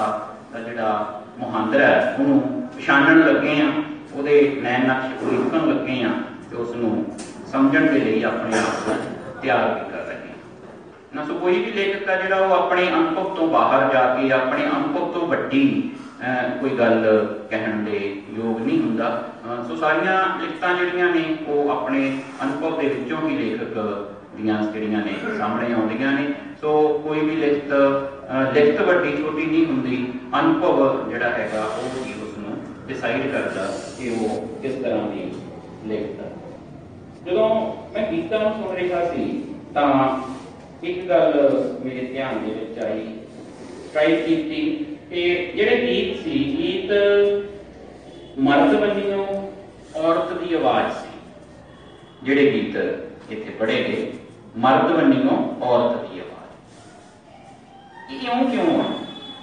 ਦਾ ਜਿਹੜਾ ਮੁਹਾਂਦਰਾ ਹੈ ਉਹਨੂੰ ਪਛਾਣਨ ਲੱਗੇ ਹਾਂ, ਉਹਦੇ ਨੈਣ ਨਕਸ਼ ਉਲੀਕਣ ਲੱਗੇ ਹਾਂ ਤੇ ਉਸ ਨੂੰ ਸਮਝਣ ਦੇ ਲਈ ਆਪਣੇ ਆਪ ਨੂੰ ਤਿਆਰ ਵੀ ਕਰ ਰਹੇ ਹਾਂ ਨਾ। ਸੋ ਕੋਈ ਵੀ ਲੇਖਕ ਆ ਜਿਹੜਾ ਉਹ ਆਪਣੇ ਅਨੁਭਵ ਤੋਂ ਬਾਹਰ ਜਾ ਕੇ ਆਪਣੇ ਅਨੁਭਵ ਤੋਂ ਵੱਡੀ ਕੋਈ ਗੱਲ ਕਹਿਣ ਦੇ ਯੋਗ ਨਹੀਂ ਹੁੰਦਾ। ਸੋ ਸਾਰੀਆਂ ਲਿਖਤਾਂ ਜਿਹੜੀਆਂ ਨੇ ਉਹ ਆਪਣੇ ਅਨੁਭਵ ਦੇ ਵਿੱਚੋਂ ਹੀ ਲੇਖਕ ਦੀਆਂ ਜਿਹੜੀਆਂ ਨੇ ਸਾਹਮਣੇ ਆਉਂਦੀਆਂ ਨੇ। ਸੋ ਕੋਈ ਵੀ ਲਿਖਤ ਵੱਡੀ ਛੋਟੀ ਨਹੀਂ ਹੁੰਦੀ, ਅਨੁਭਵ ਜਿਹੜਾ ਹੈਗਾ ਉਹ ਹੀ ਉਸ ਨੂੰ ਡਿਸਾਈਡ ਕਰਦਾ ਕਿ ਉਹ ਕਿਸ ਤਰ੍ਹਾਂ ਦੀ ਲਿਖਤ। ਜਦੋਂ ਮੈਂ ਗੀਤਾਂ ਨੂੰ ਸੁਣ ਰਿਹਾ ਸੀ ਤਾਂ ਇੱਕ ਗੱਲ ਮੇਰੇ ਧਿਆਨ ਦੇ ਵਿੱਚ ਆਈ, ਸਟ੍ਰਾਈਕ ਕੀਤੀ ਕਿ ਜਿਹੜੇ ਗੀਤ ਸੀ, ਗੀਤ ਮਰਦ ਬੰਨਿਓ ਔਰਤ ਦੀ ਆਵਾਜ਼ ਸੀ। ਜਿਹੜੇ ਗੀਤ ਇੱਥੇ ਪੜ੍ਹੇ ਗਏ ਮਰਦ ਬੰਨਿਓ ਔਰਤ ਦੀ ਆਵਾਜ਼, ਕਿਉਂ ਆ?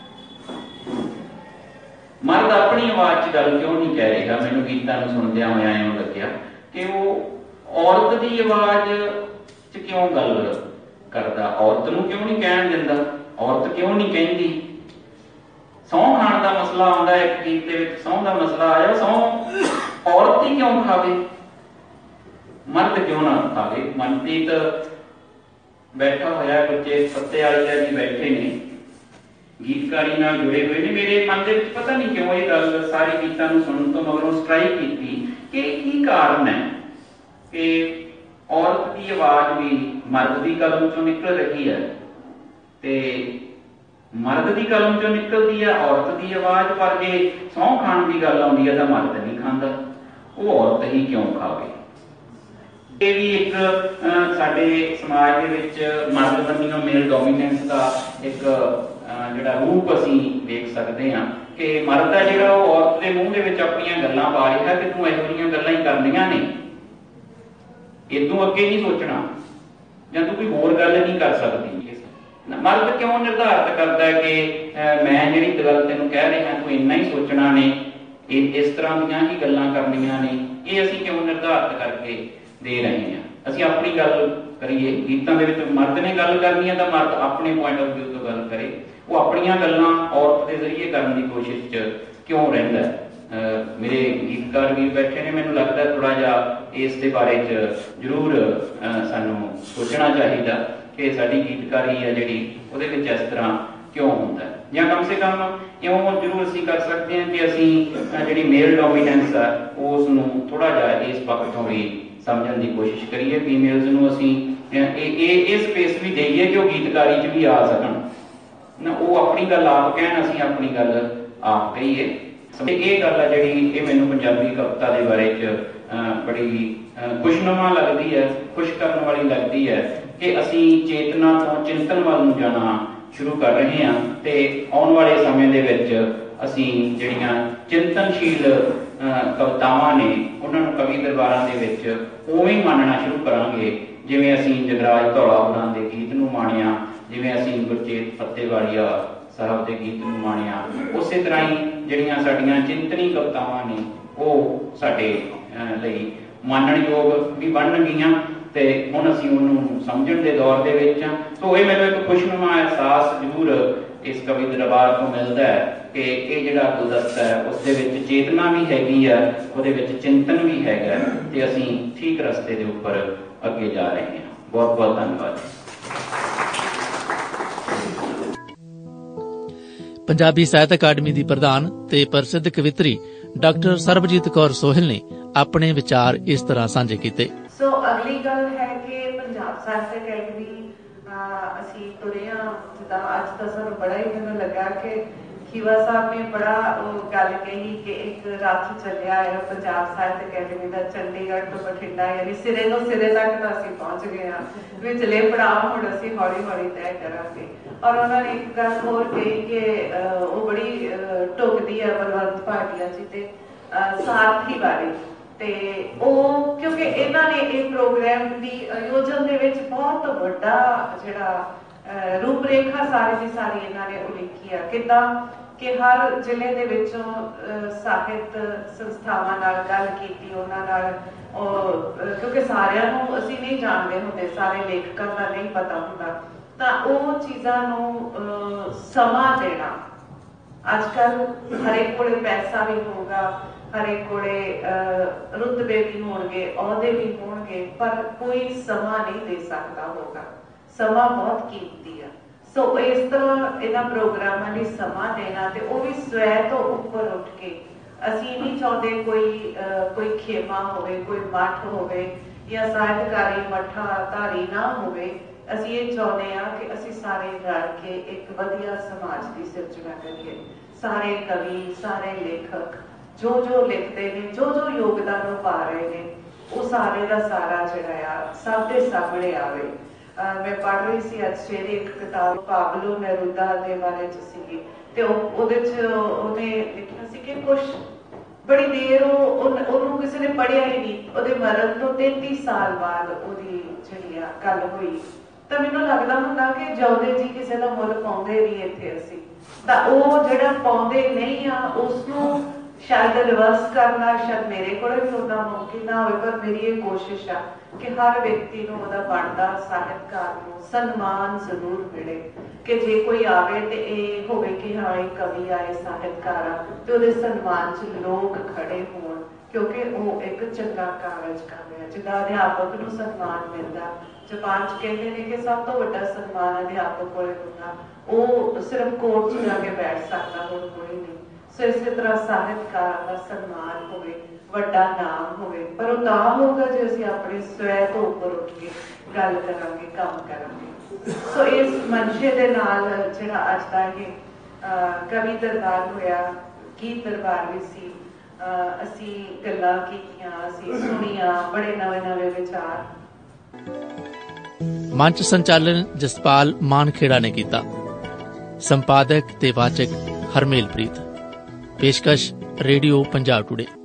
ਮਰਦ ਆਪਣੀ ਆਵਾਜ਼ 'ਚ ਗੱਲ ਕਿਉਂ ਨਹੀਂ ਕਹਿ ਰਿਹਾ? ਮੈਨੂੰ ਗੀਤਾਂ ਨੂੰ ਸੁਣਦਿਆਂ ਹੋਇਆ ਇਉਂ ਲੱਗਿਆ ਕਿ ਉਹ ਔਰਤ ਦੀ ਆਵਾਜ਼ 'ਚ ਕਿਉਂ ਗੱਲ ਕਰਦਾ, ਔਰਤ ਨੂੰ ਕਿਉਂ ਨਹੀਂ ਕਹਿਣ ਦਿੰਦਾ, ਔਰਤ ਕਿਉਂ ਨਹੀਂ ਕਹਿੰਦੀ? ਸਹੁੰ ਖਾਣ ਦਾ ਮਸਲਾ ਆਉਂਦਾ ਇੱਕ ਗੀਤ ਦੇ ਵਿੱਚ, ਸਹੁੰ ਦਾ ਮਸਲਾ ਆਇਆ, ਸਹੁੰ ਔਰਤ ਹੀ ਕਿਉਂ ਖਾਵੇ, ਮਰਦ ਕਿਉਂ ਨਾ ਖਾਵੇ? ਮਨਪ੍ਰੀਤ ਬੈਠਾ ਹੋਇਆ, ਬੱਚੇ ਪੱਤੇ ਵਾਲੀ ਜੀ ਬੈਠੇ ਨੇ, ਗੀਤਕਾਰੀ ਨਾਲ ਜੁੜੇ ਹੋਏ ਨੇ। ਮੇਰੇ ਮਨ ਦੇ ਵਿੱਚ ਪਤਾ ਨਹੀਂ ਕਿਉਂ ਇਹ ਗੱਲ ਸਾਰੇ ਗੀਤਾਂ ਨੂੰ ਸੁਣਨ ਤੋਂ ਮਗਰੋਂ ਸਟ੍ਰਾਈਕ ਕੀਤੀ ਕਿ ਕੀ ਕਾਰਨ ਹੈ ਕਿ ਔਰਤ ਦੀ ਆਵਾਜ਼ ਵੀ ਮਰਦ ਦੀ ਕਲਮ ਚੋਂ ਨਿਕਲ ਰਹੀ ਹੈ ਤੇ ਮਰਦ ਦੀ ਕਲਮ ਚੋਂ ਨਿਕਲਦੀ ਹੈ ਔਰਤ ਦੀ ਆਵਾਜ਼, ਪਰ ਜੇ ਸਹੁੰ ਖਾਣ ਦੀ ਗੱਲ ਆਉਂਦੀ ਹੈ ਤਾਂ ਮਰਦ ਨਹੀਂ ਖਾਂਦਾ, ਉਹ ਔਰਤ ਹੀ ਕਿਉਂ ਖਾਵੇ? ਇਹ ਵੀ ਇੱਕ ਸਾਡੇ ਸਮਾਜ ਦੇ ਵਿੱਚ ਮਰਦ ਬੰਨਿਓ ਮੇਲ ਡੋਮੀਨੈਂਸ ਦਾ ਇੱਕ ਜਿਹੜਾ ਰੂਪ ਅਸੀਂ ਵੇਖ ਸਕਦੇ ਹਾਂ ਕਿ ਮਰਦ ਹੈ ਜਿਹੜਾ ਉਹ ਔਰਤ ਦੇ ਮੂੰਹ ਦੇ ਵਿੱਚ ਆਪਣੀਆਂ ਗੱਲਾਂ ਪਾ ਰਿਹਾ ਕਿ ਤੂੰ ਇਹੋ ਜਿਹੀਆਂ ਗੱਲਾਂ ਹੀ ਕਰਨੀਆਂ ਨੇ, ਇਦੋਂ ਅੱਗੇ ਨਹੀਂ ਸੋਚਣਾ, ਜਾਂ ਤੂੰ ਕੋਈ ਹੋਰ ਗੱਲ ਨਹੀਂ ਕਰ ਸਕਦੀ। ਮਰਦ ਕਿਉਂ ਨਿਰਧਾਰਿਤ ਕਰਦਾ ਕਿ ਮੈਂ ਜਿਹੜੀ ਗੱਲ ਤੈਨੂੰ ਕਹਿ ਰਿਹਾ ਤੂੰ ਇੰਨਾ ਹੀ ਸੋਚਣਾ ਨੇ, ਇਸ ਤਰ੍ਹਾਂ ਦੀਆਂ ਹੀ ਗੱਲਾਂ ਕਰਨੀਆਂ ਨੇ? ਇਹ ਅਸੀਂ ਕਿਉਂ ਨਿਰਧਾਰਿਤ ਕਰਕੇ ਦੇ ਰਹੇ ਹਾਂ? ਅਸੀਂ ਆਪਣੀ ਗੱਲ ਕਰੀਏ। ਗੀਤਾਂ ਦੇ ਵਿੱਚ ਮਰਦ ਨੇ ਗੱਲ ਕਰਨੀ ਹੈ ਤਾਂ ਮਰਦ ਆਪਣੇ ਪੁਆਇੰਟ ਆਫ ਵਿਊ ਤੋਂ ਗੱਲ ਕਰੇ, ਉਹ ਆਪਣੀਆਂ ਗੱਲਾਂ ਔਰਤ ਦੇ ਜ਼ਰੀਏ ਕਰਨ ਦੀ ਕੋਸ਼ਿਸ਼ 'ਚ ਕਿਉਂ ਰਹਿੰਦਾ? ਮੇਰੇ ਗੀਤਕਾਰ ਵੀ ਬੈਠੇ ਨੇ, ਮੈਨੂੰ ਲੱਗਦਾ ਥੋੜਾ ਜਿਹਾ ਇਸ ਦੇ ਬਾਰੇ 'ਚ ਜ਼ਰੂਰ ਸਾਨੂੰ ਸੋਚਣਾ ਚਾਹੀਦਾ ਕਿ ਸਾਡੀ ਗੀਤਕਾਰੀ ਹੈ ਜਿਹੜੀ ਉਹਦੇ ਵਿੱਚ ਇਸ ਤਰ੍ਹਾਂ ਕਿਉਂ ਹੁੰਦਾ, ਜਾਂ ਕਮ ਸੇ ਕਮ ਇਉਂ ਜ਼ਰੂਰ ਅਸੀਂ ਕਰ ਸਕਦੇ ਹਾਂ ਕਿ ਅਸੀਂ ਜਿਹੜੀ ਮੇਲ ਡੋਮੀਨੈਂਸ ਆ ਉਸ ਨੂੰ ਥੋੜਾ ਜਿਹਾ ਇਸ ਪੱਖ ਤੋਂ ਵੀ ਸਮਝਣ ਦੀ ਕੋਸ਼ਿਸ਼ ਕਰੀਏ। ਫੀਮੇਲਸ ਨੂੰ ਅਸੀਂ ਇਹ ਸਪੇਸ ਵੀ ਦੇਈਏ ਕਿ ਉਹ ਗੀਤਕਾਰੀ 'ਚ ਵੀ ਆ ਸਕਣ ਨਾ, ਉਹ ਆਪਣੀ ਗੱਲ ਆਪ ਕਹਿਣ, ਅਸੀਂ ਆਪਣੀ ਗੱਲ ਆਪ ਕਹੀਏ। ਇਹ ਗੱਲ ਹੈ ਜਿਹੜੀ ਇਹ ਮੈਨੂੰ ਪੰਜਾਬੀ ਕਵਿਤਾ ਦੇ ਬਾਰੇ 'ਚ ਬੜੀ ਖੁਸ਼ਨੁਮਾ ਲੱਗਦੀ ਹੈ, ਖੁਸ਼ ਕਰਨ ਵਾਲੀ ਲੱਗਦੀ ਹੈ ਕਿ ਅਸੀਂ ਚੇਤਨਾ ਤੋਂ ਚਿੰਤਨ ਵੱਲ ਨੂੰ ਜਾਣਾ ਸ਼ੁਰੂ ਕਰ ਰਹੇ ਹਾਂ ਤੇ ਆਉਣ ਵਾਲੇ ਸਮੇਂ ਦੇ ਵਿੱਚ ਅਸੀਂ ਜਿਹੜੀਆਂ ਚਿੰਤਨਸ਼ੀਲ ਕਵਿਤਾਵਾਂ ਨੇ ਉਹਨਾਂ ਨੂੰ ਕਵੀ ਦਰਬਾਰਾਂ ਦੇ ਵਿੱਚ ਉਵੇਂ ਹੀ ਮੰਨਣਾ ਸ਼ੁਰੂ ਕਰਾਂਗੇ ਜਿਵੇਂ ਅਸੀਂ ਜਗਰਾਜ ਧੌਲਾ ਹੋਰਾਂ ਦੇ ਗੀਤ ਨੂੰ ਮਾਣਿਆ, ਜਿਵੇਂ ਅਸੀਂ ਗੁਰਚੇਤ ਫੱਤੇਵਾਲੀਆ ਸਾਹਿਬ ਦੇ ਗੀਤ ਨੂੰ ਮਾਣਿਆ, ਉਸੇ ਤਰ੍ਹਾਂ ਹੀ ਜਿਹੜੀਆਂ ਸਾਡੀਆਂ ਚਿੰਤਨੀ ਕਵਿਤਾਵਾਂ ਨੇ ਉਹ ਸਾਡੇ ਲਈ ਮੰਨਣਯੋਗ ਵੀ ਬਣਨਗੀਆਂ ਤੇ ਹੁਣ ਅਸੀਂ ਉਹਨੂੰ ਸਮਝਣ ਦੇ ਦੌਰ ਦੇ ਵਿੱਚ ਹਾਂ। ਸੋ ਇਹ ਮੈਨੂੰ ਇੱਕ ਖੁਸ਼ਨੁਮਾ ਅਹਿਸਾਸ ਜ਼ਰੂਰ ਇਸ ਕਵੀ ਦਰਬਾਰ ਤੋਂ ਮਿਲਦਾ ਹੈ ਕਿ ਇਹ ਜਿਹੜਾ ਗੁਲਦਸਤਾ ਹੈ ਉਸ ਦੇ ਵਿੱਚ ਚੇਤਨਾ ਵੀ ਹੈਗੀ ਆ, ਉਹਦੇ ਵਿੱਚ ਚਿੰਤਨ ਵੀ ਹੈਗਾ ਤੇ ਅਸੀਂ ਠੀਕ ਰਸਤੇ ਦੇ ਉੱਪਰ ਅੱਗੇ ਜਾ ਰਹੇ ਹਾਂ। ਬਹੁਤ ਬਹੁਤ ਧੰਨਵਾਦ। ਪੰਜਾਬੀ ਸਾਹਿਤ ਅਕਾਡਮੀ ਦੀ ਪ੍ਰਧਾਨ ਤੇ ਪ੍ਰਸਿੱਧ ਕਵਿੱਤਰੀ ਡਾਕਟਰ ਸਰਬਜੀਤ ਕੌਰ ਸੋਹਿਲ ਨੇ ਆਪਣੇ ਵਿਚਾਰ ਇਸ ਤਰ੍ਹਾਂ ਸਾਂਝੇ ਕੀਤੇ। ਸੋ ਅਗਲੀ ਗੱਲ ਹੈ ਕਿ ਪੰਜਾਬ ਸਾਹਿਤ ਅਕੈਡਮੀ ਅਸੀਂ ਤੁਰੇ ਹਾਂ, ਜਿੱਦਾਂ ਅੱਜ ਤਾਂ ਸਾਨੂੰ ਬੜਾ ਹੀ ਮੈਨੂੰ ਲੱਗਾ ਕਿ ਖੀਵਾ ਸਾਹਿਬ ਨੇ ਬੜਾ ਉਹ ਗੱਲ ਕਹੀ ਕਿ ਇੱਕ ਰੱਥ ਚੱਲਿਆ ਹੈ ਪੰਜਾਬ ਸਾਹਿਤ ਅਕੈਡਮੀ ਦਾ ਚੰਡੀਗੜ੍ਹ ਤੋਂ ਬਠਿੰਡਾ, ਯਾਨੀ ਸਿਰੇ ਤੋਂ ਸਿਰੇ ਤੱਕ ਤਾਂ ਅਸੀਂ ਪਹੁੰਚ ਗਏ ਹਾਂ, ਵਿਚਲੇ ਪੜਾਅ ਹੁਣ ਅਸੀਂ ਹੌਲੀ ਹੌਲੀ ਤੈਅ ਕਰਾਂਗੇ। ਔਰ ਉਹਨਾਂ ਨੇ ਇੱਕ ਗੱਲ ਹੋਰ ਕਹੀ ਕਿ ਉਹ ਬੜੀ ਢੁਕਦੀ ਹੈ ਬਲਵੰਤ ਭਾਟੀਆ ਜੀ ਤੇ ਸਾਰਥੀ ਬਾਰੇ, ਤੇ ਉਹ ਕਿਉਂਕਿ ਇਹਨਾਂ ਨੇ ਇਹ ਪ੍ਰੋਗਰਾਮ ਦੀ ਆਯੋਜਨ ਦੇ ਵਿੱਚ ਬਹੁਤ ਵੱਡਾ ਜਿਹੜਾ ਰੂਪਰੇਖਾ ਸਾਰੀ ਦੀ ਸਾਰੀ ਇਹਨਾਂ ਨੇ ਉਲੀਕੀ ਆ, ਕਿੱਦਾਂ ਕਿ ਹਰ ਜ਼ਿਲ੍ਹੇ ਦੇ ਵਿੱਚੋਂ ਸਾਹਿਤ ਸੰਸਥਾਵਾਂ ਨਾਲ ਗੱਲ ਕੀਤੀ, ਉਹਨਾਂ ਨਾਲ ਕਿਉਂਕਿ ਸਾਰਿਆਂ ਨੂੰ ਅਸੀਂ ਨਹੀਂ ਜਾਣਦੇ ਹੁੰਦੇ, ਸਾਰੇ ਲੇਖਕਾਂ ਦਾ ਨਹੀਂ ਪਤਾ ਹੁੰਦਾ, ਤਾਂ ਉਹ ਚੀਜ਼ਾਂ ਨੂੰ ਸਮਾਂ ਦੇਣਾ अजकल हरेक कोले पैसा भी होगा, हरेक कोले रुतबे भी होंगे, अहदे भी होंगे, पर कोई समा नहीं दे सकता होगा। समा बहुत कीमती है। सो इस तरह इन्हां प्रोग्रामां लई समा देना ते वो भी स्वै तो उपर उठ के। असीं नहीं चाहते कोई खेमा होवे, कोई मठ होवे या साहित्यकारी मठाधारी ना होवे। ਅਸੀਂ ਇਹ ਚਾਹੁੰਦੇ ਹਾਂ ਕਿ ਅਸੀਂ ਸਾਰੇ ਰਲ ਕੇ ਇੱਕ ਵਧੀਆ ਸਮਾਜ ਦੀ ਸਿਰਜਣਾ ਕਰੀਏ। ਸਾਰੇ ਕਵੀ, ਸਾਰੇ ਲੇਖਕ ਜੋ ਲਿਖਦੇ ਨੇ, ਜੋ ਯੋਗਦਾਨ ਉਹ ਪਾ ਰਹੇ ਨੇ, ਉਹ ਸਾਰੇ ਦਾ ਸਾਰਾ ਜਿਹੜਾ ਆ ਸਭ ਦੇ ਸਾਹਮਣੇ ਆਵੇ। ਮੈਂ ਪੜ੍ਹ ਰਹੀ ਸੀ ਅੱਜ ਸਵੇਰੇ ਇੱਕ ਕਿਤਾਬ ਪਾਬਲੋ ਨੇਰੂਦਾ ਦੇ ਬਾਰੇ 'ਚ ਸੀਗੀ, ਤੇ ਉਹਦੇ 'ਚ ਉਹਨੇ ਲਿਖਿਆ ਸੀ ਕਿ ਕੁਛ ਬੜੀ ਦੇਰ ਉਹਨੂੰ ਕਿਸੇ ਨੇ ਪੜ੍ਹਿਆ ਹੀ ਨਹੀਂ। ਉਹਦੇ ਮਰਨ ਤੋਂ 33 ਸਾਲ ਬਾਅਦ ਉਹਦੀ ਜਿਹੜੀ ਆ ਗੱਲ ਹੋਈ। ਤਾਂ ਮੈਨੂੰ ਲੱਗਦਾ ਹੁੰਦਾ ਕਿ ਜਿਉਂਦੇ ਜੀ ਕਿਸੇ ਦਾ ਮੁੱਲ ਪਾਉਂਦੇ ਨਹੀਂ ਇੱਥੇ ਅਸੀਂ, ਤਾਂ ਉਹ ਜਿਹੜਾ ਪਾਉਂਦੇ ਨਹੀਂ ਆ ਉਸਨੂੰ ਸ਼ਾਇਦ ਰਿਵਰਸ ਕਰਨਾ ਸ਼ਾਇਦ ਮੇਰੇ ਕੋਲ ਵੀ ਉਦਾਂ ਮੁਮਕਿਨ ਨਾ ਹੋਵੇ, ਪਰ ਮੇਰੀ ਇਹ ਕੋਸ਼ਿਸ਼ ਆ ਕਿ ਹਰ ਵਿਅਕਤੀ ਨੂੰ ਉਹਦਾ ਬਣਦਾ ਸਾਹਿਤਕਾਰ ਨੂੰ ਸਨਮਾਨ ਜ਼ਰੂਰ ਮਿਲੇ। ਕਿ ਜੇ ਕੋਈ ਆਵੇ ਤੇ ਇਹ ਹੋਵੇ ਕਿ ਹਾਂ ਇਹ ਕਵੀ ਆ, ਇਹ ਸਾਹਿਤਕਾਰ ਆ, ਤੇ ਉਹਦੇ ਸਨਮਾਨ 'ਚ ਲੋਕ ਖੜੇ ਹੋਣ, ਕਿਉਂਕਿ ਉਹ ਇੱਕ ਚੰਗਾ ਕਾਰਜ ਕਰ ਰਿਹਾ। ਜਿੱਦਾਂ ਅਧਿਆਪਕ ਨੂੰ ਸਨਮਾਨ ਮਿਲਦਾ, ਜਾਪਾਨ 'ਚ ਕਹਿੰਦੇ ਨੇ ਕਿ ਸਭ ਤੋਂ ਵੱਡਾ ਸਨਮਾਨ ਅਧਿਆਪਕ ਕੋਲੇ ਹੁੰਦਾ, ਉਹ ਸਿਰਫ ਕੋਰਟ 'ਚ ਜਾ ਕੇ ਬੈਠ ਸਕਦਾ, ਹੋਰ ਕੋਈ ਨਹੀਂ। ਸੋ ਇਸੇ ਤਰ੍ਹਾਂ ਸਾਹਿਤਕਾਰ ਦਾ ਸਨਮਾਨ ਹੋਵੇ, ਵੱਡਾ ਨਾਮ ਹੋਵੇ, ਪਰ ਉਹ ਤਾਂ ਹੋਊਗਾ ਜੇ ਅਸੀਂ ਆਪਣੇ ਸਵੈ ਤੋਂ ਉੱਪਰ ਉੱਠ ਕੇ ਗੱਲ ਕਰਾਂਗੇ, ਕੰਮ ਕਰਾਂਗੇ। ਸੋ ਇਸ ਮਨਸ਼ੇ ਦੇ ਨਾਲ ਜਿਹੜਾ ਅੱਜ ਦਾ ਇਹ ਕਵੀ ਦਰਬਾਰ ਹੋਇਆ, ਗੀਤ ਦਰਬਾਰ ਵੀ ਸੀ, ਅਸੀਂ ਗੱਲਾਂ ਕੀਤੀਆਂ, ਅਸੀਂ ਸੁਣੀਆਂ, ਬੜੇ ਨਵੇਂ ਵਿਚਾਰ। ਮੰਚ ਸੰਚਾਲਨ ਜਸਪਾਲ ਮਾਨਖੇੜਾ ਨੇ ਕੀਤਾ। ਸੰਪਾਦਕ ਤੇ ਵਾਚਕ ਹਰਮੇਲ ਪ੍ਰੀਤ। ਪੇਸ਼ਕਸ਼ ਰੇਡੀਓ ਪੰਜਾਬ ਟੁਡੇ।